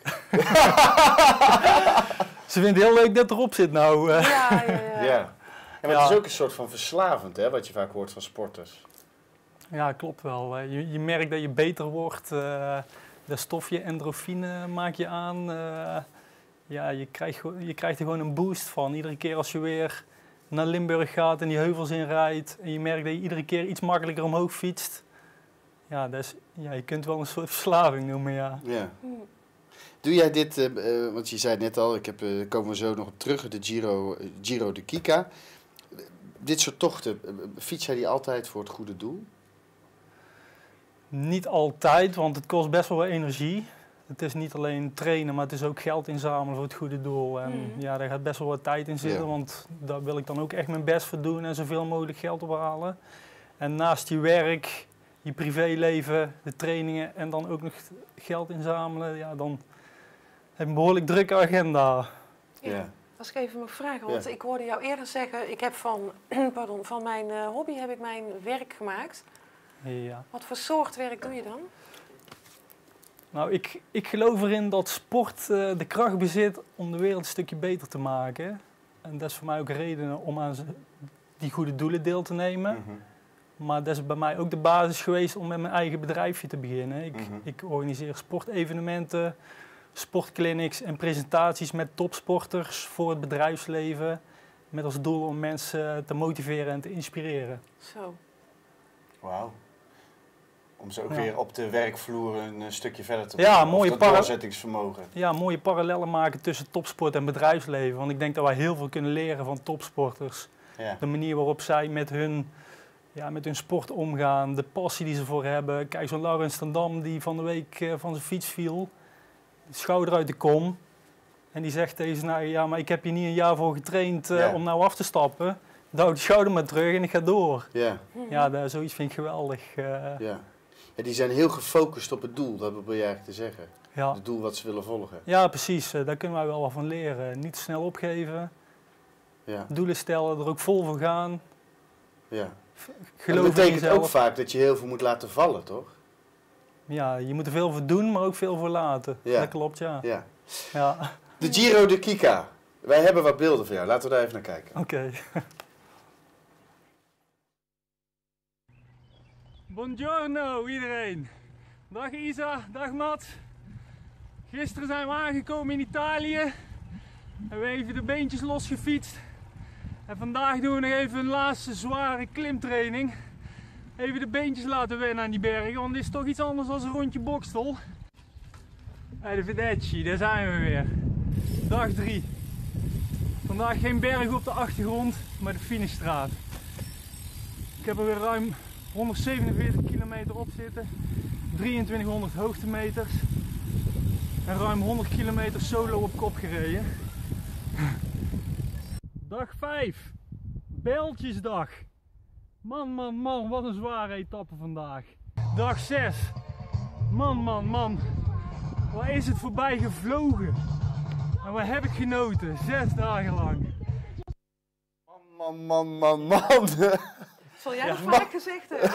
Ze vindt het heel leuk dat erop zit nou. Ja. Ja, maar het is ook een soort van verslavend, hè, wat je vaak hoort van sporters. Ja, klopt wel. Je merkt dat je beter wordt. Dat stofje endorfine maak je aan. Je krijgt er gewoon een boost van. Iedere keer als je weer naar Limburg gaat en die heuvels inrijdt. En je merkt dat je iedere keer iets makkelijker omhoog fietst. Ja, je kunt wel een soort verslaving noemen, ja. Ja. Doe jij dit, want je zei net al, komen we zo nog op terug, de Giro di Kika. Dit soort tochten, fiets jij die altijd voor het goede doel? Niet altijd, want het kost best wel wat energie. Het is niet alleen trainen, maar het is ook geld inzamelen voor het goede doel. En daar gaat best wel wat tijd in zitten, want daar wil ik dan ook echt mijn best voor doen en zoveel mogelijk geld ophalen. En naast je werk, je privéleven, de trainingen en dan ook nog geld inzamelen, dan heb je een behoorlijk drukke agenda. Ja. Als ik even mag vragen, want ik hoorde jou eerder zeggen, ik heb van mijn hobby heb ik mijn werk gemaakt. Ja. Wat voor soort werk doe je dan? Nou, ik geloof erin dat sport de kracht bezit om de wereld een stukje beter te maken. En dat is voor mij ook reden om aan die goede doelen deel te nemen. Mm-hmm. Maar dat is bij mij ook de basis geweest om met mijn eigen bedrijfje te beginnen. Ik organiseer sportevenementen, sportclinics en presentaties met topsporters voor het bedrijfsleven. Met als doel om mensen te motiveren en te inspireren. Zo. Wauw. Om ze ook weer op de werkvloer een stukje verder te brengen. Ja, mooie doorzettingsvermogen. Ja, mooie parallellen maken tussen topsport en bedrijfsleven. Want ik denk dat wij heel veel kunnen leren van topsporters. Ja. De manier waarop zij met hun sport omgaan, de passie die ze voor hebben. Kijk, zo'n Laurens ten Dam die van de week van zijn fiets viel, schouder uit de kom. En die zegt tegen zijn eigen, ja, maar ik heb hier niet een jaar voor getraind om nou af te stappen. Dan hou de schouder maar terug en ik ga door. Ja, zoiets vind ik geweldig. Ja, die zijn heel gefocust op het doel, dat wil je eigenlijk te zeggen. Ja. Het doel wat ze willen volgen. Ja, precies. Daar kunnen wij wel wat van leren. Niet te snel opgeven. Ja. Doelen stellen, er ook vol voor gaan. Ja. Dat betekent ook vaak dat je heel veel moet laten vallen, toch? Ja, je moet er veel voor doen, maar ook veel voor laten. Ja. Dat klopt, ja. De Giro di Kika. Wij hebben wat beelden van jou. Laten we daar even naar kijken. Oké. Buongiorno iedereen. Dag Isa, dag Mats. Gisteren zijn we aangekomen in Italië. Hebben we even de beentjes losgefietst. En vandaag doen we nog even een laatste zware klimtraining. Even de beentjes laten wennen aan die bergen, want dit is toch iets anders dan een rondje Bokstel. Bij de Vedecci, daar zijn we weer. Dag 3. Vandaag geen berg op de achtergrond, maar de finishstraat. Ik heb er weer ruim 147 kilometer op zitten, 2300 hoogtemeters en ruim 100 kilometer solo op kop gereden. Dag 5, Bijltjesdag. Man, wat een zware etappe vandaag. Dag 6, man, waar is het voorbij gevlogen? En waar heb ik genoten, 6 dagen lang. Man. Zal jij dat vaak gezegd hebben?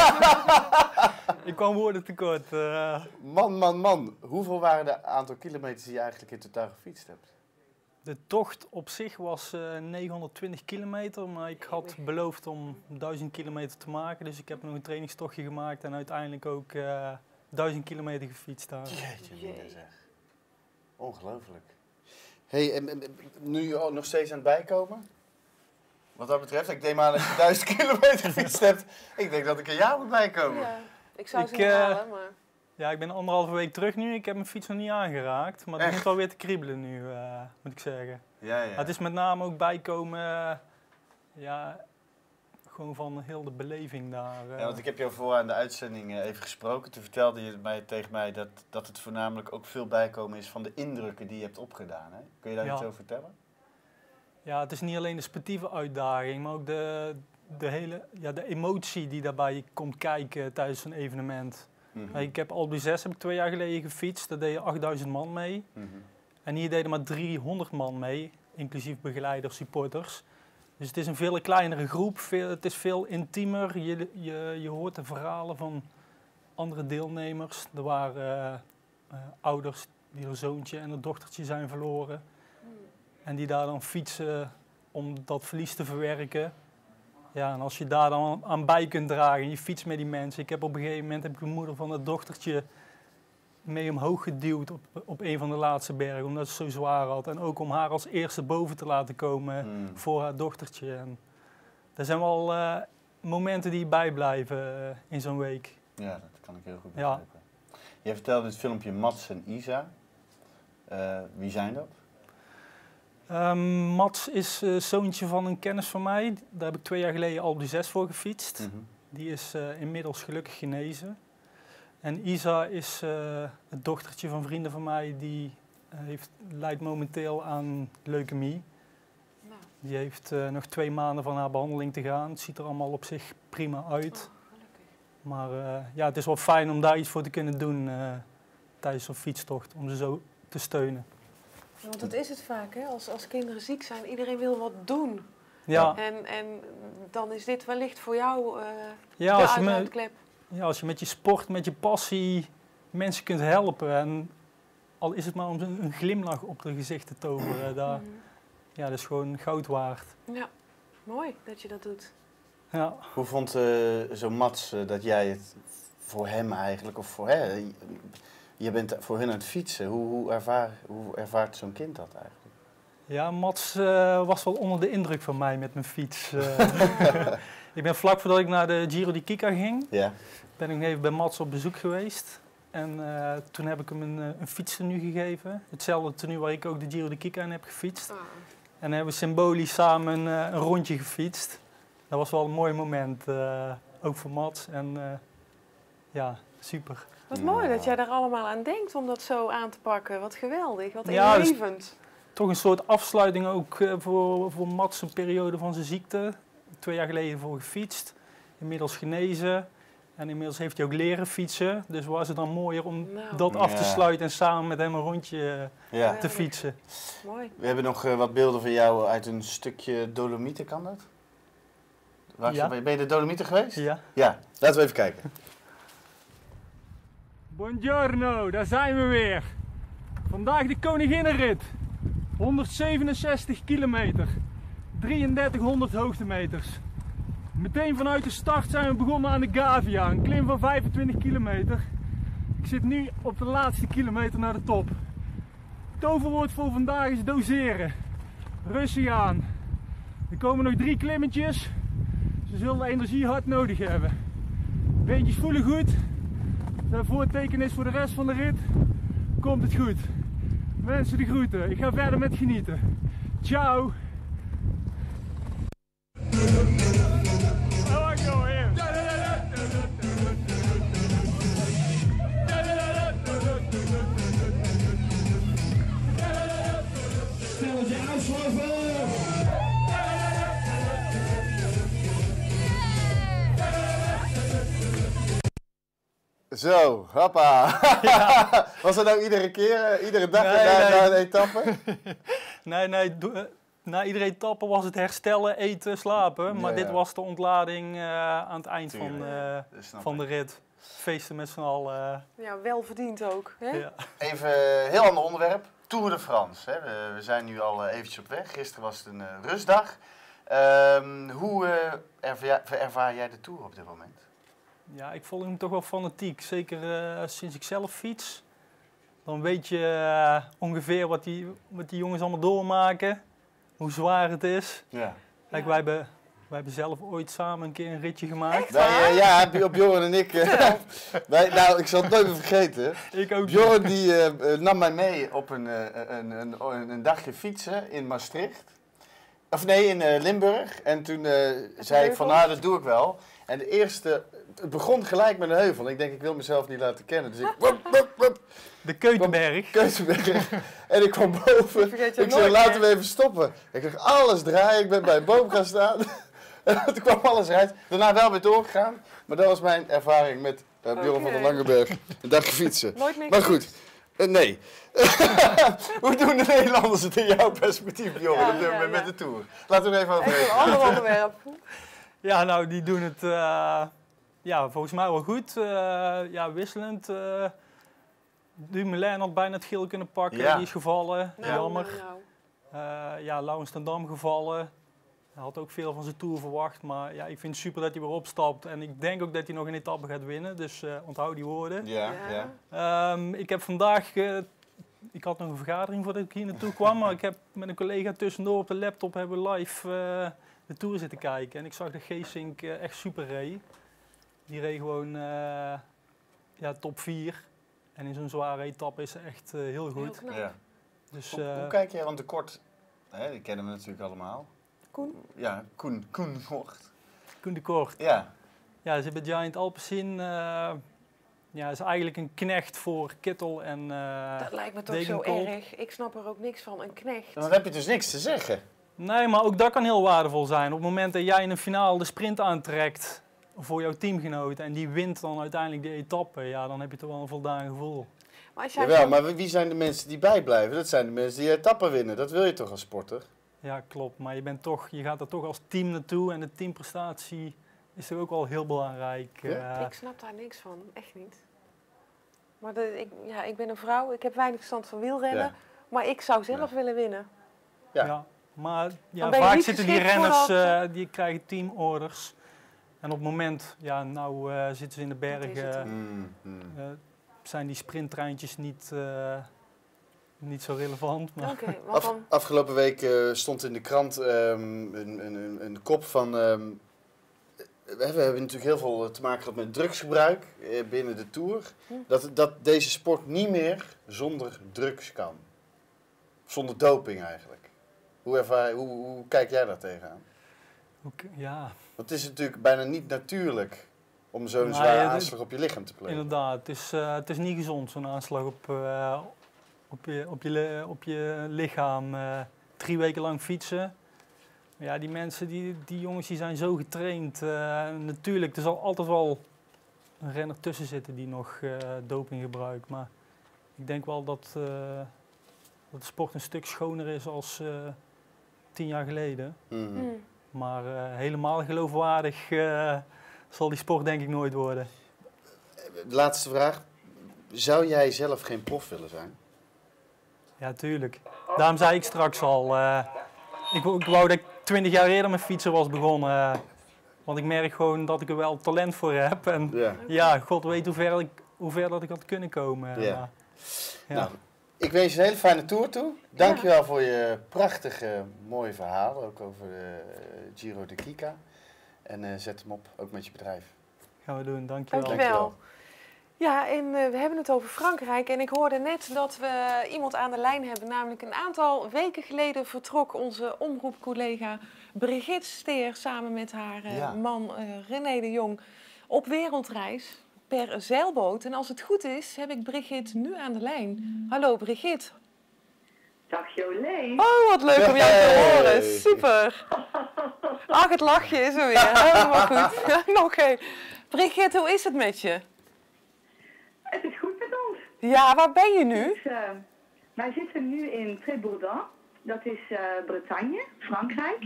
Ik kwam woorden tekort. Man. Hoeveel waren de aantal kilometers die je eigenlijk in totaal gefietst hebt? De tocht op zich was 920 kilometer, maar ik had beloofd om 1000 kilometer te maken. Dus ik heb nog een trainingstochtje gemaakt en uiteindelijk ook 1000 kilometer gefietst daar. Jeetje, zeg. Ongelooflijk. Hey, en nu je nog steeds aan het bijkomen? Wat dat betreft, ik denk maar dat je 1000 kilometer gefietst hebt. Ik denk dat ik een jaar moet bijkomen. Ik zou ze niet halen, maar... Ja, ik ben 1,5 week terug nu. Ik heb mijn fiets nog niet aangeraakt. Maar het begint wel weer te kriebelen nu, moet ik zeggen. Ja. Het is met name ook bijkomen, gewoon van heel de beleving daar. Ja, want ik heb jou voor aan de uitzending even gesproken. Toen vertelde je tegen mij dat het voornamelijk ook veel bijkomen is van de indrukken die je hebt opgedaan. Hè? Kun je daar iets over vertellen? Ja, het is niet alleen de sportieve uitdaging, maar ook de emotie die daarbij komt kijken tijdens zo'n evenement. Ik heb Alpe d'Huez 2 jaar geleden gefietst, daar deden 8000 man mee. En hier deden maar 300 man mee, inclusief begeleiders, supporters. Dus het is een veel kleinere groep, het is veel intiemer. Je hoort de verhalen van andere deelnemers. Er waren ouders die hun zoontje en hun dochtertje zijn verloren. En die daar dan fietsen om dat verlies te verwerken. Ja, en als je daar dan aan bij kunt dragen en je fietst met die mensen. Ik heb op een gegeven moment de moeder van het dochtertje mee omhoog geduwd op een van de laatste bergen, omdat ze zo zwaar had. En ook om haar als eerste boven te laten komen voor haar dochtertje. En er zijn wel momenten die bijblijven in zo'n week. Ja, dat kan ik heel goed begrijpen. Ja. Jij vertelde het filmpje Mats en Isa. Wie zijn dat? Mats is zoontje van een kennis van mij. Daar heb ik 2 jaar geleden Alpe d'Huez voor gefietst. Die is inmiddels gelukkig genezen. En Isa is het dochtertje van vrienden van mij. Die lijdt momenteel aan leukemie. Nou. Die heeft nog 2 maanden van haar behandeling te gaan. Het ziet er allemaal op zich prima uit. Maar het is wel fijn om daar iets voor te kunnen doen tijdens zo'n fietstocht. Om ze zo te steunen. Want dat is het vaak, hè? Als kinderen ziek zijn, iedereen wil wat doen. Ja. En dan is dit wellicht voor jou de uitlaatklep. Als je met je sport, met je passie mensen kunt helpen. En al is het maar om een glimlach op het gezicht te toveren. Dat is gewoon goud waard. Ja, mooi dat je dat doet. Ja. Hoe vond zo'n Mats dat jij het voor hem eigenlijk, of voor je bent voor hun aan het fietsen. Hoe ervaart zo'n kind dat eigenlijk? Ja, Mats was wel onder de indruk van mij met mijn fiets. Ik ben vlak voordat ik naar de Giro di Kika ging, ben ik even bij Mats op bezoek geweest. En toen heb ik hem een fietstenu gegeven. Hetzelfde tenue waar ik ook de Giro di Kika in heb gefietst. En hebben we symbolisch samen een rondje gefietst. Dat was wel een mooi moment, ook voor Mats. En super. Wat mooi dat jij daar allemaal aan denkt om dat zo aan te pakken. Wat geweldig, wat inlevend. Toch een soort afsluiting ook voor Mats, een periode van zijn ziekte. 2 jaar geleden voor gefietst, inmiddels genezen. En inmiddels heeft hij ook leren fietsen. Dus was het dan mooier om dat af te sluiten en samen met hem een rondje te fietsen. Mooi. We hebben nog wat beelden van jou uit een stukje Dolomieten, kan dat? Ben je de Dolomieten geweest? Ja. Ja, laten we even kijken. Buongiorno, daar zijn we weer. Vandaag de Koninginnenrit. 167 kilometer. 3300 hoogtemeters. Meteen vanuit de start zijn we begonnen aan de Gavia, een klim van 25 kilometer. Ik zit nu op de laatste kilometer naar de top. Het toverwoord voor vandaag is doseren. Rustig aan. Er komen nog 3 klimmetjes. Ze zullen de energie hard nodig hebben. Beentjes voelen goed. Dat een voorteken is voor de rest van de rit. Komt het goed. Mensen, de groeten. Ik ga verder met genieten. Ciao. Zo, hoppa. Ja. Was dat nou iedere keer, iedere dag na een etappe? Nee, na iedere etappe was het herstellen, eten, slapen. Maar dit was de ontlading aan het eind van de rit. Feesten met z'n allen. Ja, wel verdiend ook. Hè? Ja. Even een heel ander onderwerp. Tour de France. Hè. We zijn nu al eventjes op weg. Gisteren was het een rustdag. Hoe ervaar jij de Tour op dit moment? Ja, ik volg hem toch wel fanatiek. Zeker sinds ik zelf fiets. Dan weet je ongeveer wat die jongens allemaal doormaken. Hoe zwaar het is. Ja. Kijk, wij hebben We hebben zelf ooit samen een keer een ritje gemaakt. Ja, Bjorn en ik. Nou, ik zal het nooit meer vergeten. Ik ook. Bjorn die nam mij mee op een dagje fietsen in Maastricht. Of nee, in Limburg. En toen zei ik van, nou, dat doe ik wel. En het begon gelijk met een heuvel. Ik denk, ik wil mezelf niet laten kennen. Dus ik... De Keutenberg. En ik kwam boven. Ik zei, laten we even stoppen. Ik kreeg alles draaien. Ik ben bij een boom gaan staan. En toen kwam alles eruit. Daarna wel weer doorgegaan. Maar dat was mijn ervaring met Bjorn van der Langenberg. Een dagje fietsen. Nooit meer maar goed, nee. Hoe doen de Nederlanders het in jouw perspectief, Bjorn, met de Tour? Laten we er even over even een ander onderwerp. Ja, nou, die doen het volgens mij wel goed. Wisselend. Dumoulin had bijna het geel kunnen pakken, die is gevallen, jammer. Laurens ten Dam gevallen. Hij had ook veel van zijn Tour verwacht, maar ja, ik vind het super dat hij weer opstapt. En ik denk ook dat hij nog een etappe gaat winnen, dus onthoud die woorden. Ik heb vandaag, ik had nog een vergadering voordat ik hier naartoe kwam, maar ik heb met een collega tussendoor op de laptop hebben we live de Tour zitten kijken. En ik zag dat Geesink echt super reed. Die reed gewoon top 4. En in zo'n zware etappe is ze echt heel goed. Ja. Dus, hoe kijk jij, want de Kort, die kennen we natuurlijk allemaal. Koen? Ja, Koen Kort. Koen de Kort. Ja. Ja, ze hebben Giant Alpecin. Is eigenlijk een knecht voor Kittel en dat lijkt me toch Degenkolb. zo erg. Ik snap er ook niks van, een knecht. Dan heb je dus niks te zeggen. Nee, maar ook dat kan heel waardevol zijn. Op het moment dat jij in een finale de sprint aantrekt voor jouw teamgenoot en die wint dan uiteindelijk de etappe, ja, dan heb je toch wel een voldaan gevoel. Maar wie zijn de mensen die bijblijven? Dat zijn de mensen die etappen winnen. Dat wil je toch als sporter? Ja, klopt. Maar je gaat er toch als team naartoe en de teamprestatie is toch ook wel heel belangrijk. Ik snap daar niks van, echt niet. Maar ik ben een vrouw, ik heb weinig verstand van wielrennen, maar ik zou zelf willen winnen. Maar vaak zitten die renners, die krijgen teamorders. En op het moment, zitten ze in de bergen, zijn die sprinttreintjes niet zo relevant. Maar Afgelopen week stond in de krant een kop van... we hebben natuurlijk heel veel te maken gehad met drugsgebruik binnen de Tour. Dat deze sport niet meer zonder drugs kan. Zonder doping eigenlijk. Hoe kijk jij daar tegenaan? Ja. Want het is natuurlijk bijna niet natuurlijk om zo'n zware aanslag op je lichaam te plegen. Inderdaad, het is niet gezond, zo'n aanslag op je lichaam. 3 weken lang fietsen. Ja, die mensen, die jongens, die zijn zo getraind. Natuurlijk, er zal altijd wel een renner tussen zitten die nog doping gebruikt. Maar ik denk wel dat de sport een stuk schoner is als 10 jaar geleden. Maar helemaal geloofwaardig zal die sport denk ik nooit worden. De laatste vraag. Zou jij zelf geen prof willen zijn? Ja, tuurlijk. Daarom zei ik straks al. Ik wou dat ik 20 jaar eerder met fietsen was begonnen. Want ik merk gewoon dat ik er wel talent voor heb. En God weet hoe ver dat ik had kunnen komen. Ja. Nou, ik wens je een hele fijne tour toe. Dankjewel voor je prachtige, mooie verhalen. Ook over de Giro de Kika. En zet hem op, ook met je bedrijf. Gaan we doen, dankjewel. Dankjewel. Ja, en we hebben het over Frankrijk. En ik hoorde net dat we iemand aan de lijn hebben. Namelijk een aantal weken geleden vertrok onze omroepcollega Brigitte Steer samen met haar man René de Jong op wereldreis per zeilboot. En als het goed is, heb ik Brigitte nu aan de lijn. Hallo Brigitte. Dag Jolene. Oh, wat leuk om jou te horen. Super. Ach, het lachje is er weer. Helemaal goed. Nog één. Brigitte, hoe is het met je? Het is goed met ons. Ja, waar ben je nu? Dus, wij zitten nu in Trébourdin. Dat is Bretagne, Frankrijk.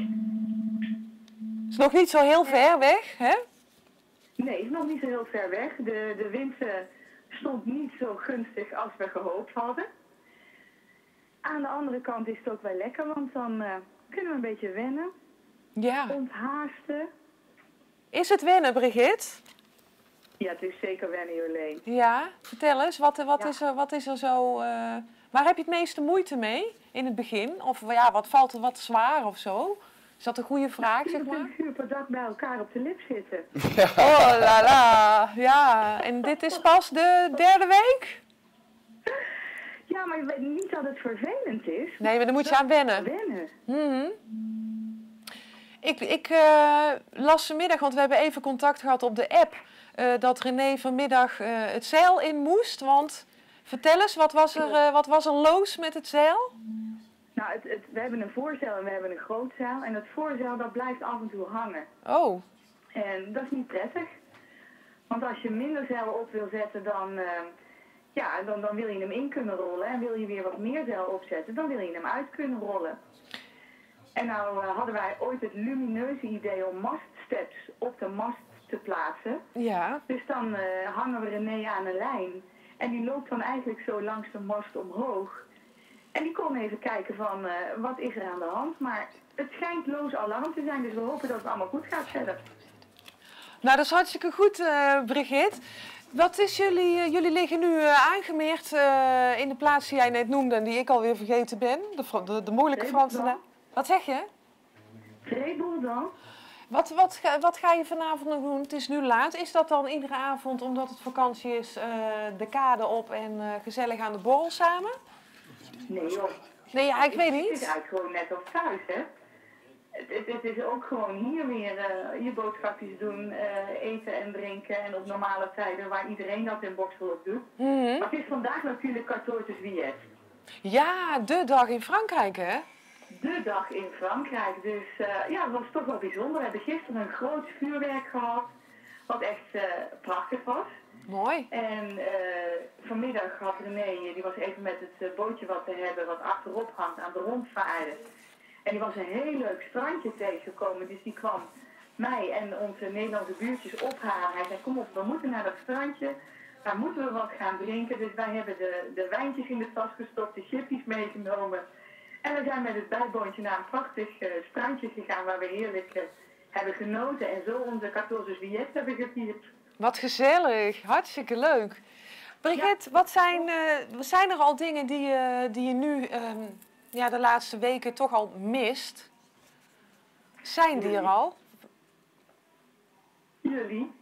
Is nog niet zo heel ver weg, hè? Nee, is nog niet zo heel ver weg. De wind stond niet zo gunstig als we gehoopt hadden. Aan de andere kant is het ook wel lekker, want dan kunnen we een beetje wennen. Ja. Onthaasten. Is het wennen, Brigitte? Ja, het is zeker wennen, Jolene. Ja, vertel eens, wat is er zo... waar heb je het meeste moeite mee in het begin? Of wat valt er wat zwaar of zo? Is dat een goede vraag, zeg maar? 24 uur per dag bij elkaar op de lip zitten. Oh la la. Ja, en dit is pas de 3e week? Ja, maar niet dat het vervelend is. Nee, maar daar moet je aan wennen. Ik las vanmiddag, want we hebben even contact gehad op de app, dat René vanmiddag het zeil in moest. Want vertel eens, wat was er los met het zeil? Nou, we hebben een voorzeil en we hebben een groot zeil. En het voorzeil dat blijft af en toe hangen. Oh. En dat is niet prettig. Want als je minder zeil op wil zetten, dan wil je hem in kunnen rollen. En wil je weer wat meer zeil opzetten, dan wil je hem uit kunnen rollen. En nou hadden wij ooit het lumineuze idee om maststeps op de mast te plaatsen. Ja. Dus dan hangen we René aan een lijn. En die loopt dan eigenlijk zo langs de mast omhoog. En die kon even kijken van, wat is er aan de hand? Maar het schijnt loos alarm te zijn, dus we hopen dat het allemaal goed gaat verder. Nou, dat is hartstikke goed, Brigitte. Wat is jullie liggen nu aangemeerd in de plaats die jij net noemde en die ik alweer vergeten ben. De moeilijke Franse naam. Wat zeg je? Trebel dan. Wat ga je vanavond nog doen? Het is nu laat. Is dat dan iedere avond, omdat het vakantie is, de kade op en gezellig aan de borrel samen? Nee joh. Nee, ja, ik weet niet. Het is eigenlijk gewoon net als thuis, hè. Het is ook gewoon hier weer je boodschapjes doen, eten en drinken en op normale tijden waar iedereen dat in Boksel op doet. Maar het is vandaag natuurlijk 14 juillet. Ja, de dag in Frankrijk, hè? De dag in Frankrijk, dus het was toch wel bijzonder. We hebben gisteren een groot vuurwerk gehad, wat echt prachtig was. Mooi. En vanmiddag had René, die was even met het bootje wat we hebben, wat achterop hangt, aan de rondvaren. En die was een heel leuk strandje tegengekomen, dus die kwam mij en onze Nederlandse buurtjes ophalen. Hij zei, kom op, we moeten naar dat strandje, daar moeten we wat gaan drinken. Dus wij hebben de wijntjes in de tas gestopt, de chippies meegenomen. En we zijn met het bijboontje naar een prachtig strandje gegaan waar we heerlijk hebben genoten en zo onze 14 juillet hebben gevierd. Wat gezellig, hartstikke leuk. Brigitte, wat zijn er al dingen die je nu de laatste weken toch al mist? Zijn die er al? Jullie.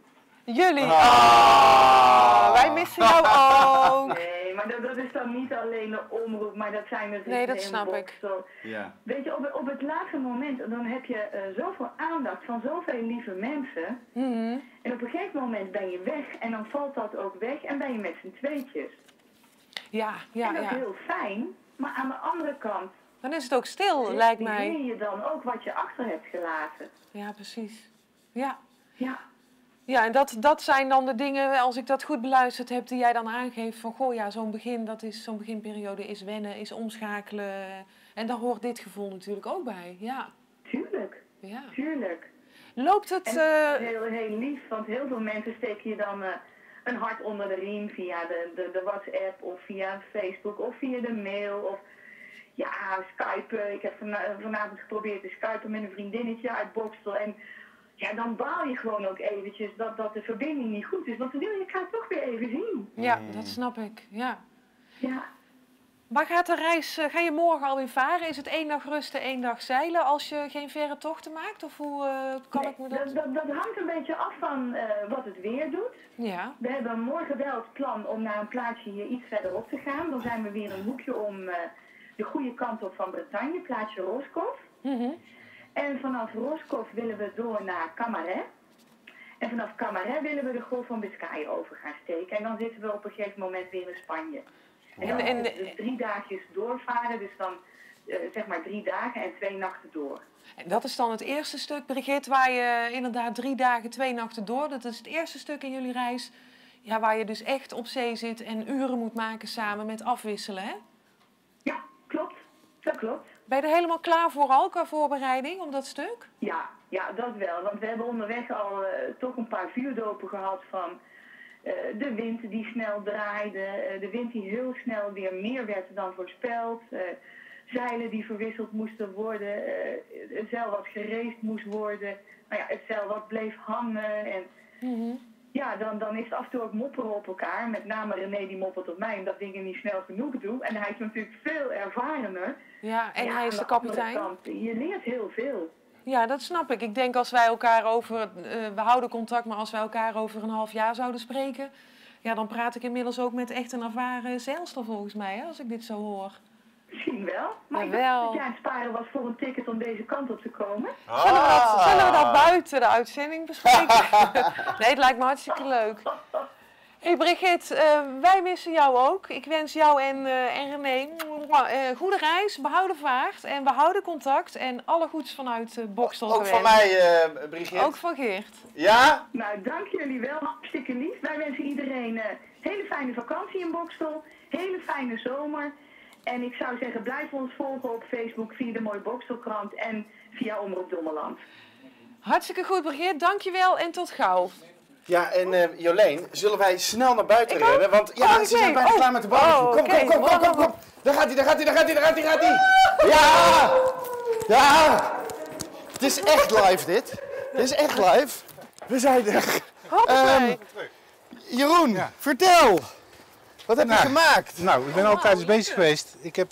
Wij missen jou ook. Nee, maar dat is dan niet alleen de omroep, maar dat zijn er. Nee, dat snap ik. Ja. Weet je, op het laatste moment, dan heb je zoveel aandacht van zoveel lieve mensen. En op een gegeven moment ben je weg en dan valt dat ook weg en ben je met z'n tweetjes. Ja. En dat is heel fijn, maar aan de andere kant... Dan is het ook stil, lijkt mij. Zie je dan ook wat je achter hebt gelaten. Ja, precies. Ja. Ja. Ja, en dat zijn dan de dingen, als ik dat goed beluisterd heb, die jij dan aangeeft van, goh ja, zo'n beginperiode is wennen, is omschakelen. En daar hoort dit gevoel natuurlijk ook bij, ja. Tuurlijk. Ja. Tuurlijk. Loopt het... En heel lief, want heel veel mensen steken je dan een hart onder de riem via de WhatsApp of via Facebook of via de mail of... Ja, Skypen. Ik heb vanavond geprobeerd te skypen met een vriendinnetje uit Boksel. En ja, dan baal je gewoon ook eventjes dat de verbinding niet goed is. Want dan wil je elkaar toch weer even zien. Ja, dat snap ik. Ja. Ja. Waar gaat de reis? Ga je morgen alweer varen? Is het 1 dag rusten, 1 dag zeilen als je geen verre tochten maakt? Of hoe kan ik me dat... Dat hangt een beetje af van wat het weer doet. Ja. We hebben morgen wel het plan om naar een plaatsje hier iets verderop te gaan. Dan zijn we weer een hoekje om... de goede kant op van Bretagne, plaatsje Roscoff. En vanaf Roscoff willen we door naar Camaret. En vanaf Camaret willen we de Golf van Biscayen over gaan steken. En dan zitten we op een gegeven moment weer in Spanje. En dus 3 dagjes doorvaren, dus dan zeg maar 3 dagen en 2 nachten door. En dat is dan het eerste stuk, Brigitte, waar je inderdaad 3 dagen, 2 nachten door. Dat is het eerste stuk in jullie reis, ja, waar je dus echt op zee zit en uren moet maken samen met afwisselen, hè? Ja, klopt. Dat klopt. Ben je er helemaal klaar voor al, qua voorbereiding, om dat stuk? Ja, dat wel. Want we hebben onderweg al toch een paar vuurdopen gehad van de wind die snel draaide, de wind die heel snel weer meer werd dan voorspeld, zeilen die verwisseld moesten worden, het zeil wat gereest moest worden, nou ja, het zeil wat bleef hangen en... Ja, dan is het af en toe ook mopperen op elkaar. Met name René die moppert op mij omdat ik dingen niet snel genoeg doe. En hij is natuurlijk veel ervarener. Ja, en hij is de kapitein. Kant, je leert heel veel. Ja, dat snap ik. Ik denk als wij elkaar we houden contact, maar als wij elkaar over een half jaar zouden spreken, ja, dan praat ik inmiddels ook met echt een ervaren zeilster volgens mij, hè, als ik dit zo hoor. Misschien wel. Maar Ja, ik dacht wel. dat jij aan het sparen was voor een ticket om deze kant op te komen. Zullen we dat buiten de uitzending bespreken? Nee, het lijkt me hartstikke leuk. Hey Brigitte, wij missen jou ook. Ik wens jou en René goede reis, behouden vaart en we houden contact. En alle goeds vanuit Bokstel. Ook van mij, Brigitte. Ook van Geert. Ja? Nou, dank jullie wel. Hartstikke lief. Wij wensen iedereen hele fijne vakantie in Bokstel. Hele fijne zomer. En ik zou zeggen, blijf ons volgen op Facebook via de Mooi Bokstelkrant en via Omroep Dommeland. Hartstikke goed Brigitte, dankjewel en tot gauw. Ja, en Jolien, zullen wij snel naar buiten rennen? Want ja, ze zijn bijna Oh. klaar met de barbecue. Kom. Daar gaat hij. Ja! Ja! Het is echt live dit. Het is echt live. We zijn er. Jeroen, vertel. Wat heb je gemaakt? Nou, ik ben al tijdens bezig geweest. Ik heb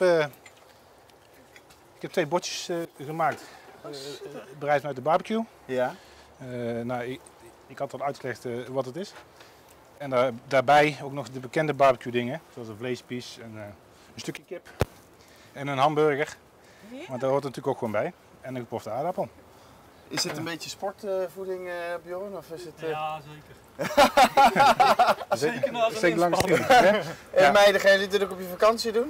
2 botjes gemaakt. Bereid vanuit de barbecue. Ja. Nou, ik had al uitgelegd wat het is. En daarbij ook nog de bekende barbecue dingen. Zoals een vleespies, een stukje kip en een hamburger. Want daar hoort natuurlijk ook gewoon bij. En een gepofte aardappel. Is het een beetje sportvoeding, Bjorn? Of is het, Ja, zeker. Zeker na zo'n zeker langs En meiden, gaan jullie dit ook op je vakantie doen?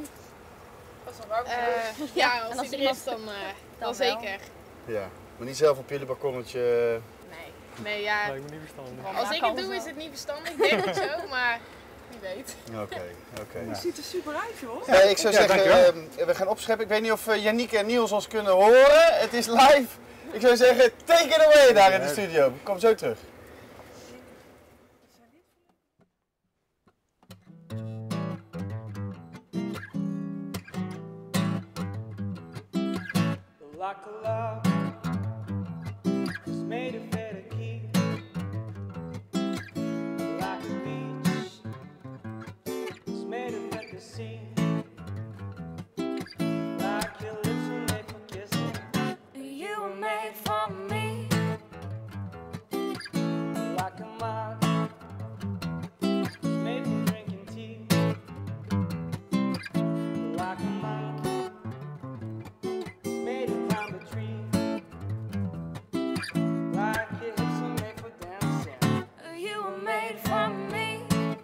Ja, als hij er is, dan zeker. Ja, maar niet zelf op jullie balkonnetje. Nee, ja. Lijkt me niet verstandig. Als ik het doe, is het niet verstandig. Ik denk het zo, maar wie weet. Oké. Je ziet er super uit, joh. Nee, ik zou zeggen, we gaan opscheppen. Ik weet niet of Yannick en Niels ons kunnen horen. Het is live. Ik zou zeggen, take it away daar in de studio. Kom zo terug. Like a love is made of better key. Like a beach is made of better sea. Like your lips were made for kissing. You were made for me. Like a mug is made for drinking tea. Like a monk is made of climb a tree. Like your hips are made for dancing. You were made for me.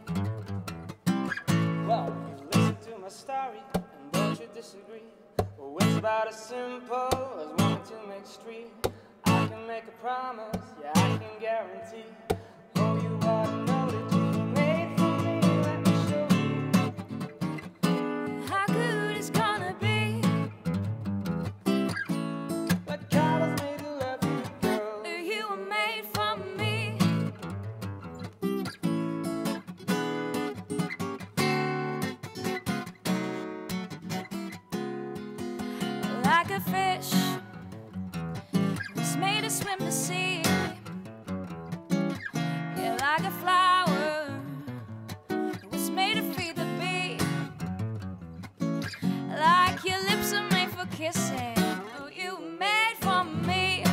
Well, you listen to my story, and don't you disagree? Well, it's about as simple as 1 and 2 makes 3. I can make a promise, yeah, I can guarantee. Oh, you ought to know that you were made for me. Let me show you How good it's gonna be. what God has made to love you, girl. You were made for me. Like a fish was made to swim the sea. Yeah, like a flower was made to feed the bee. Like your lips are made for kissing. Oh, you were made for me.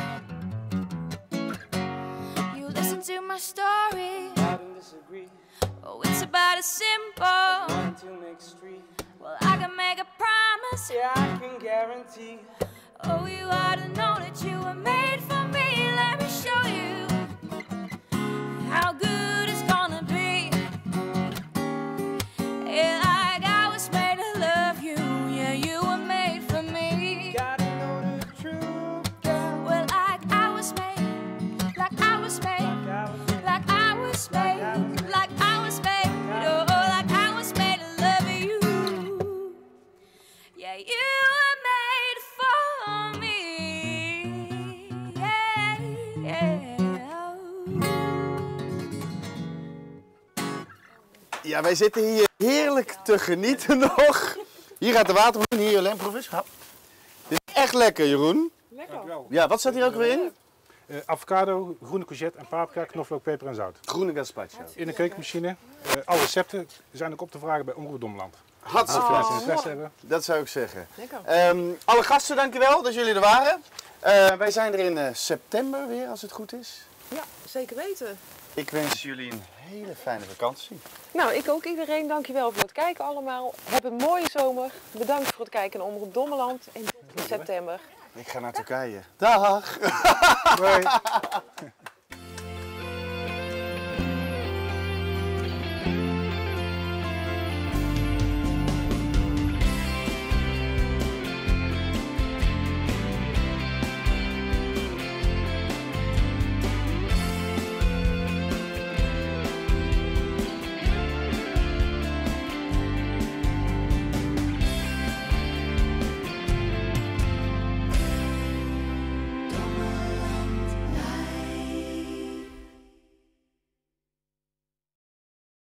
You listen to my story. I don't disagree. Oh, it's about as simple. 1 and 2 makes 3. Well, I can make a promise. Yeah, I can guarantee. Oh, you ought to know that you were made for me. Let me show you how good it's gonna be. Yeah, like I was made to love you. Yeah, you were made for me. Gotta know the truth, girl. Well, like I was made, like I was made, like I was made, like I was made, oh, like I was made to love you. Yeah, you were made for me. Yeah, yeah. Ja, wij zitten hier heerlijk te genieten nog. Hier gaat de watermeloen. Hier, Jolien, proef eens. Hap. Dit is echt lekker, Jeroen. Dankjewel. Ja, wat staat hier ook weer in? Avocado, groene courgette en paprika, knoflook, peper en zout. Groene gazpacho. In een keukenmachine. Alle recepten zijn ook op te vragen bij Omroep Dommeland. Hartstikke Als fijn. mensen interesse hebben. Dat zou ik zeggen. Lekker. Alle gasten, dankjewel dat jullie er waren. Wij zijn er in september weer, als het goed is. Ja, zeker weten. Ik wens jullie een hele fijne vakantie. Nou, ik ook iedereen. Dankjewel voor het kijken allemaal. Heb een mooie zomer. Bedankt voor het kijken naar Omroep Dommeland. En tot in september. Ik ga naar Turkije. Dag! Hoi.